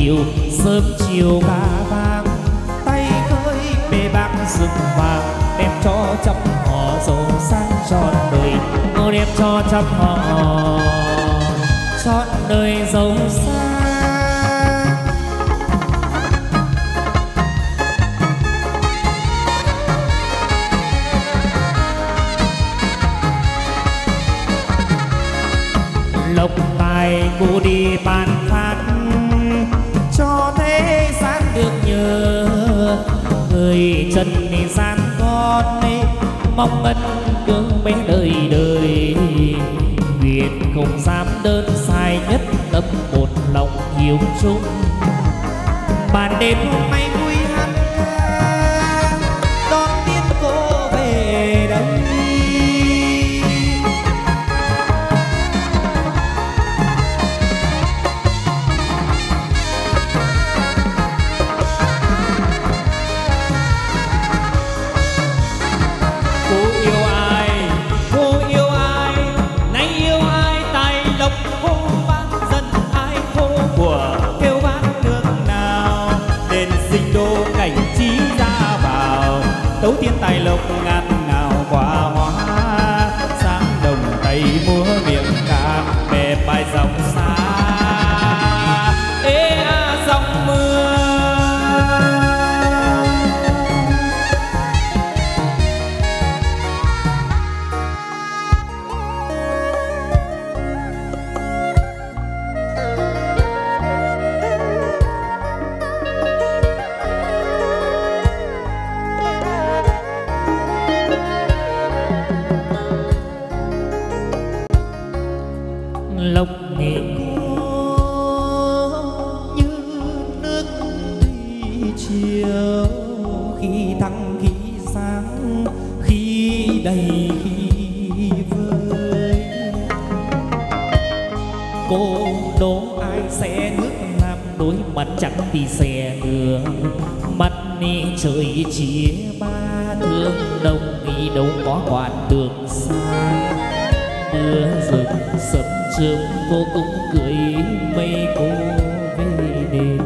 Speaker 1: chiều sớm chiều ba vàng tay khơi bê bạc rừng vàng đem cho trăm họ giàu sang trọn đời đem cho trăm họ trọn đời giàu sang. Lộc tài cô đi bàn phát cho thế gian được nhớ người chân đi gian con ấy mong ân cương bé đời đời nguyện không dám đơn sai nhất tâm một lòng hiếu chung ban đêm hôm nay vui hát đón tiên cô về đây.
Speaker 2: Tấu tiên tài lộc ngát ngào quả hoa sáng đồng tay múa miệng ca bè bài dòng xa ê dòng mưa.
Speaker 1: Lộc nghề như nước đi chiều khi thăng khi sáng khi đầy khi vơi cô đố ai sẽ nước nam đối mặt chẳng thì xe ngựa mắt ni trời chia ba thương đông đi đâu có quản đường xa mưa rừng sấm sớm cô cũng cười mây cô về đêm.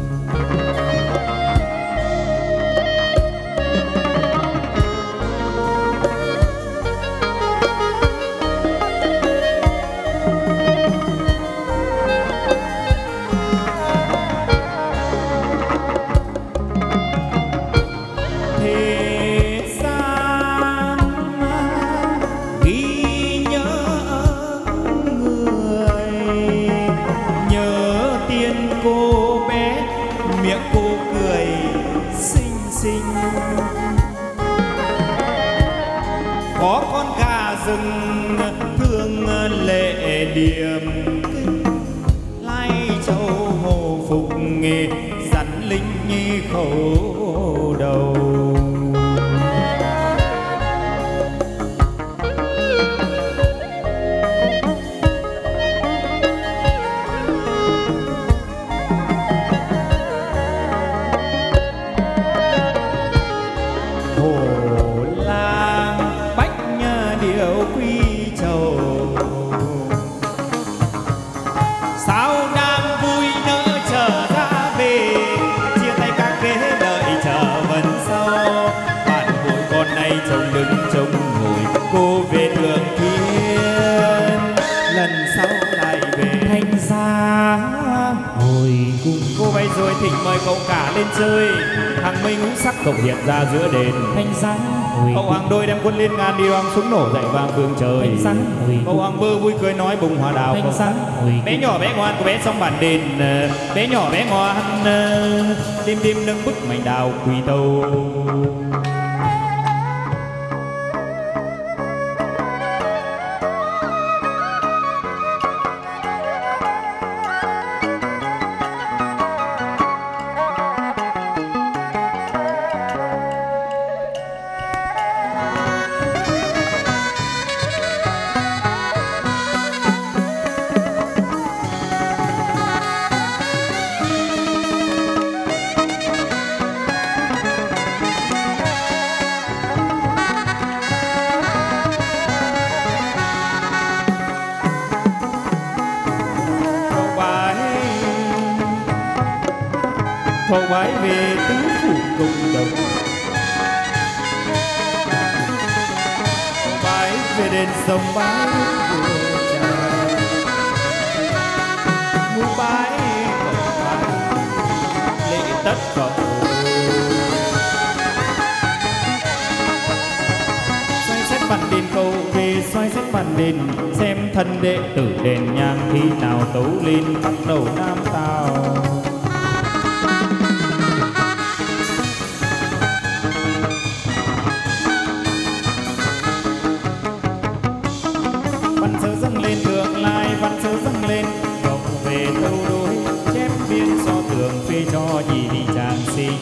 Speaker 2: Có con gà rừng thương lệ điềm lai châu hồ phục nghề dặn linh khẩu đầu. Rồi thỉnh mời cậu cả lên chơi hàng mây ngũ sắc cậu hiện ra giữa đền
Speaker 1: thanh sáng
Speaker 2: cậu hoàng đôi đem quân liên ngàn đi đoan súng nổ dậy vang phương trời cậu hoàng bơ vui cười nói bùng hòa đào
Speaker 1: thanh sáng
Speaker 2: bé nhỏ bé ngoan của bé trong bản đền bé nhỏ bé ngoan đêm đêm nâng bức mảnh đào quỳ tâu. khẩu bái về tứ phủ cộng đồng, bái về đền sông bái vua cha, muốn bái cậu bái lễ tất cậu. Xoay xét bàn đền cầu về xoay xét bàn đền, xem thân đệ tử đền nhang khi nào tấu lên bắt đầu nam tào. Văn sớ dâng lên thượng lai, văn sớ dâng lên cầu về tâu đối, chép biên so tường phê cho nhị vị chàng sinh.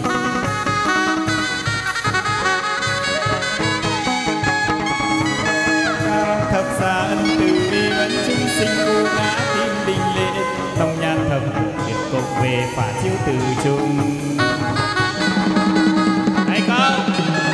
Speaker 2: Thập xa ân từ bi vẫn chúng sinh cô ngã tim đình lệ, lòng nhan thầm thiệt cục về phả chiếu từ chung. Hay không?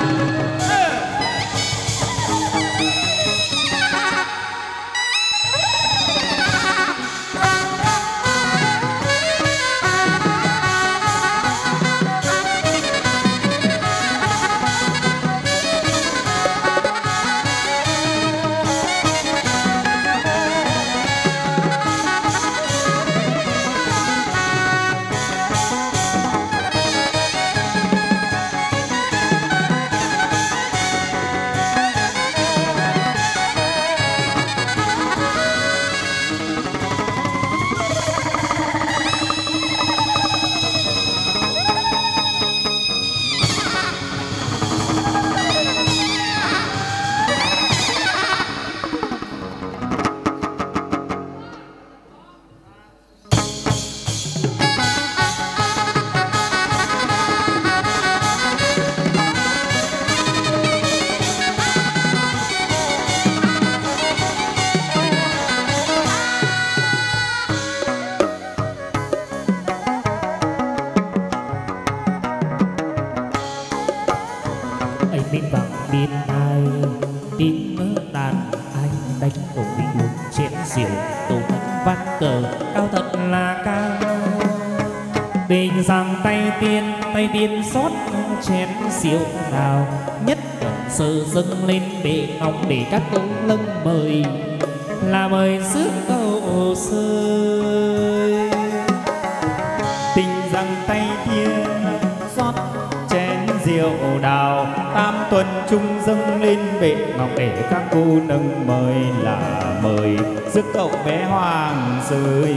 Speaker 1: Tình rằng tay tiên xót chén rượu nào nhất sự dâng lên bệ ngọc để các cô lâng mời là mời rước câu sơi.
Speaker 2: Tình rằng tay tiên xót chén rượu đào, tam tuần chung dâng lên bệ ngọc để các cô nâng mời là mời rước cậu bé hoàng rơi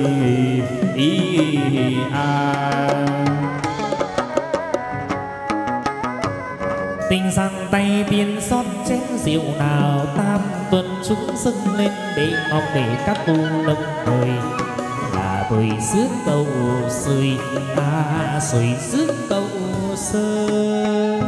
Speaker 1: Tình rằng tay tiên xót chén rượu nào, tam tuần chúng dâng lên bệ ngọc để các cô nâng mời là mời rước câu sơi sơi rước câu sơi.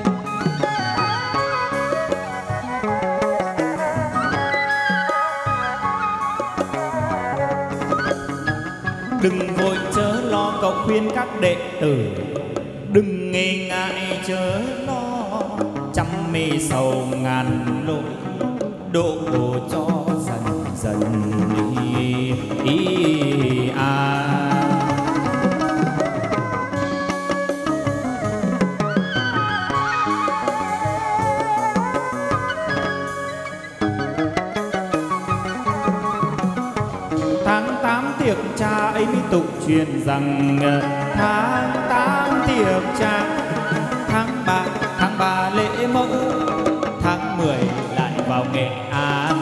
Speaker 2: Đừng vội chớ lo, cậu khuyên các đệ tử đừng nghi ngại chớ lo, trăm mê sầu ngàn lỗi độ cho dần dần Tháng 8 tiệc cha ấy mới tục truyền rằng tháng 8 tiệc cha, tháng 3 lễ mẫu, tháng 10 lại vào Nghệ An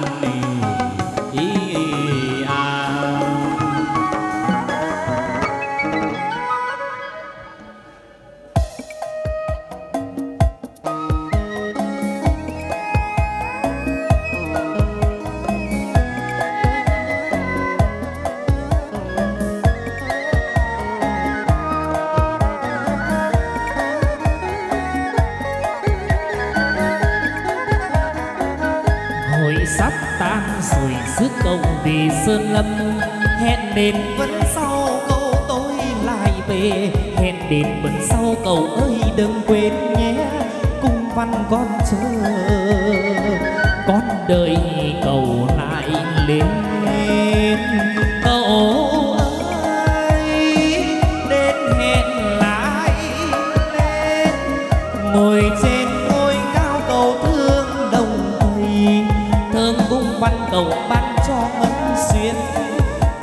Speaker 1: sắp tan rồi rước câu về Sơn Lâm, hẹn đến vẫn sau câu tôi lại về, hẹn đến vẫn sau câu ơi đừng quên nhé, cung văn con chờ con đợi cầu lại lên. Cậu ơi đến hẹn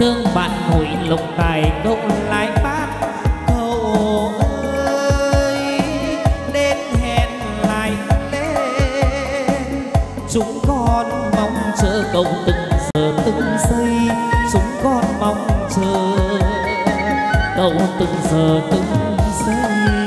Speaker 1: thương bạn hồi lục tài cậu lại bát cậu ơi đến hẹn lại lên. Chúng con mong chờ cậu từng giờ từng giây, chúng con mong chờ cậu từng giờ từng giây.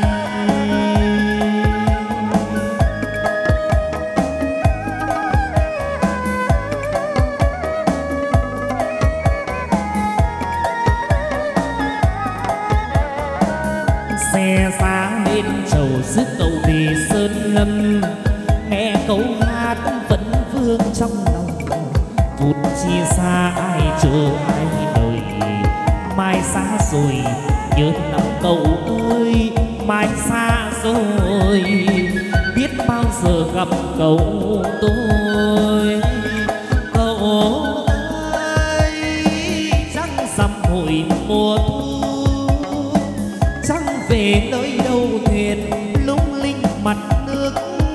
Speaker 1: Xe sáng lên trầu rước cậu về sơn lâm, nghe câu hát vẫn vương trong lòng. Phút chia xa ai chờ ai đợi, mai xa rồi nhớ năm cậu ơi, mai xa rồi biết bao giờ gặp cậu tôi. Cậu ơi trăng rằm hồi mùa thu, trăng về nơi đâu thuyền lung linh mặt nước.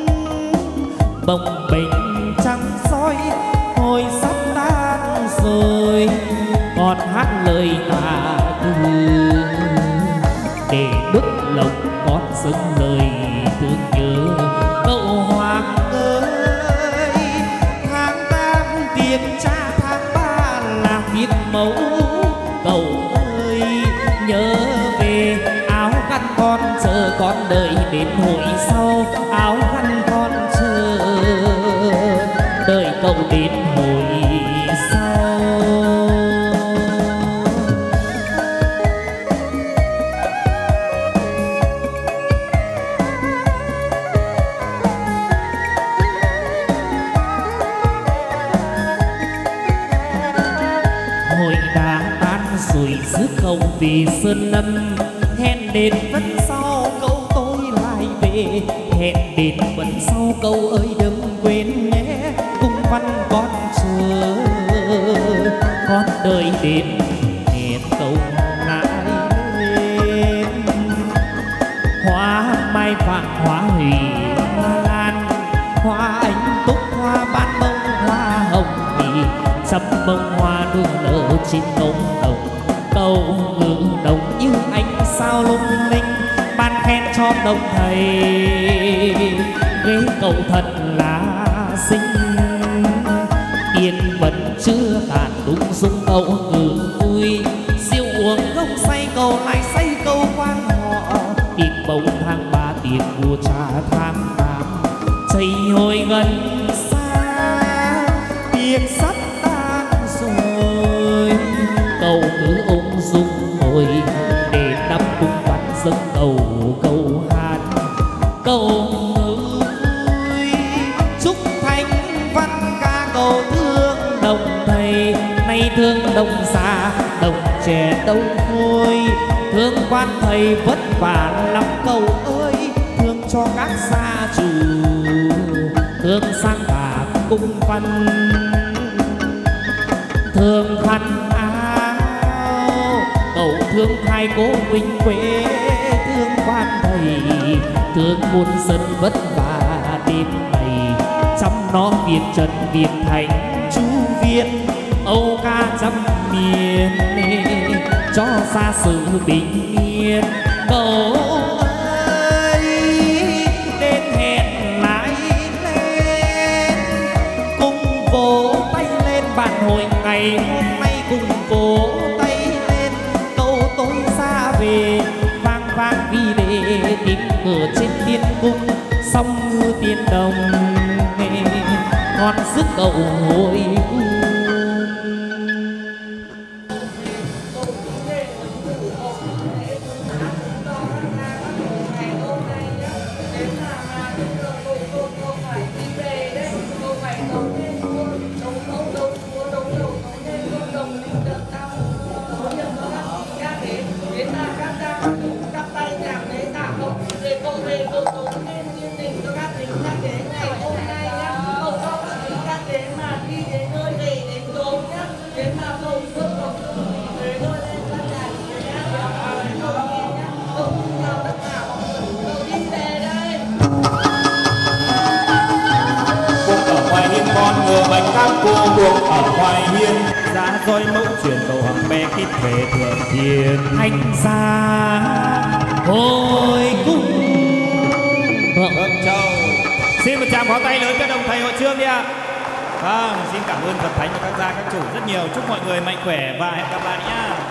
Speaker 1: Bồng bềnh trăng soi hồi sắp tan rồi, còn hát lời tạ từ để đức lộc con dâng lời thương nhớ. Cậu Hoàng ơi tháng 8 tiền cha, tháng 3 là tiết mẫu. Cậu ơi nhớ về áo khăn con chờ con đợi đến hội sau. Áo khăn con chờ đợi cậu đến hồi sau. Hội đã tan rồi rước cậu về sơn lâm, hẹn đến vẫn sau cậu tôi lại về. Hẹn đến vẫn sau cậu ơi đừng quên nhé, cung văn con chờ con đợi đến hẹn cậu lại lên. Hoa mai vàng hoa hủy hoa lan, hoa anh túc hoa ban bông hoa hồng thì trăm bông hoa đua nở trên cổng đồng. Cầu ngự đồng như ánh sao lung linh, ban khen cho đồng thầy ghế cậu thật là xinh. Tiền vẫn chưa tàn đúng dung cậu ngự vui, rượu uống không say cậu lại say câu quan họ. Tiệc bầu tháng 3 tiệc vua trà tháng 8 chảy hồi gần xa, tiệc sắp tan rồi. Cậu cứ ung dung ngồi để năm cung văn dâng cầu câu hát. Cậu ơi chúc thanh văn ca cầu thương đồng thầy, nay thương đồng già đồng trẻ đâu vui. Thương quan thầy vất vả lắm cậu ơi, thương cho các gia chủ thương sang cả cung văn. Thương khăn áo cậu thương hai cô huynh quê, thương quan thầy thương muôn dân vất vả đêm này. Chăm nó Việt Trần Việt Thành chú Viên Âu ca trăm miền cho xa sự bình yên. Cậu ơi đến hẹn lại lên, cùng vỗ tay lên bạn hồi ngày hôm nay. Cùng vỗ tay lên câu tôi xa về, vang vang vì để tiếng cửa trên tiên cung song ngư tiên đồng con sức cậu hồi
Speaker 3: Hãy subscribe cho kênh Ghiền Mì Gõ để không bỏ lỡ những video hấp dẫn.
Speaker 2: ngựa bạch cam cô buộc ở hoài hiên, giá roi mẫu truyền cầu hoàng bé kít về thượng thiên.
Speaker 1: Hành gia hồi cung
Speaker 2: Vâng châu. Xin một tràng pháo tay lớn cho đồng thầy hội trương đi ạ. Vâng, xin cảm ơn Phật Thánh và các gia các chủ rất nhiều. Chúc mọi người mạnh khỏe và hẹn gặp lại nhá.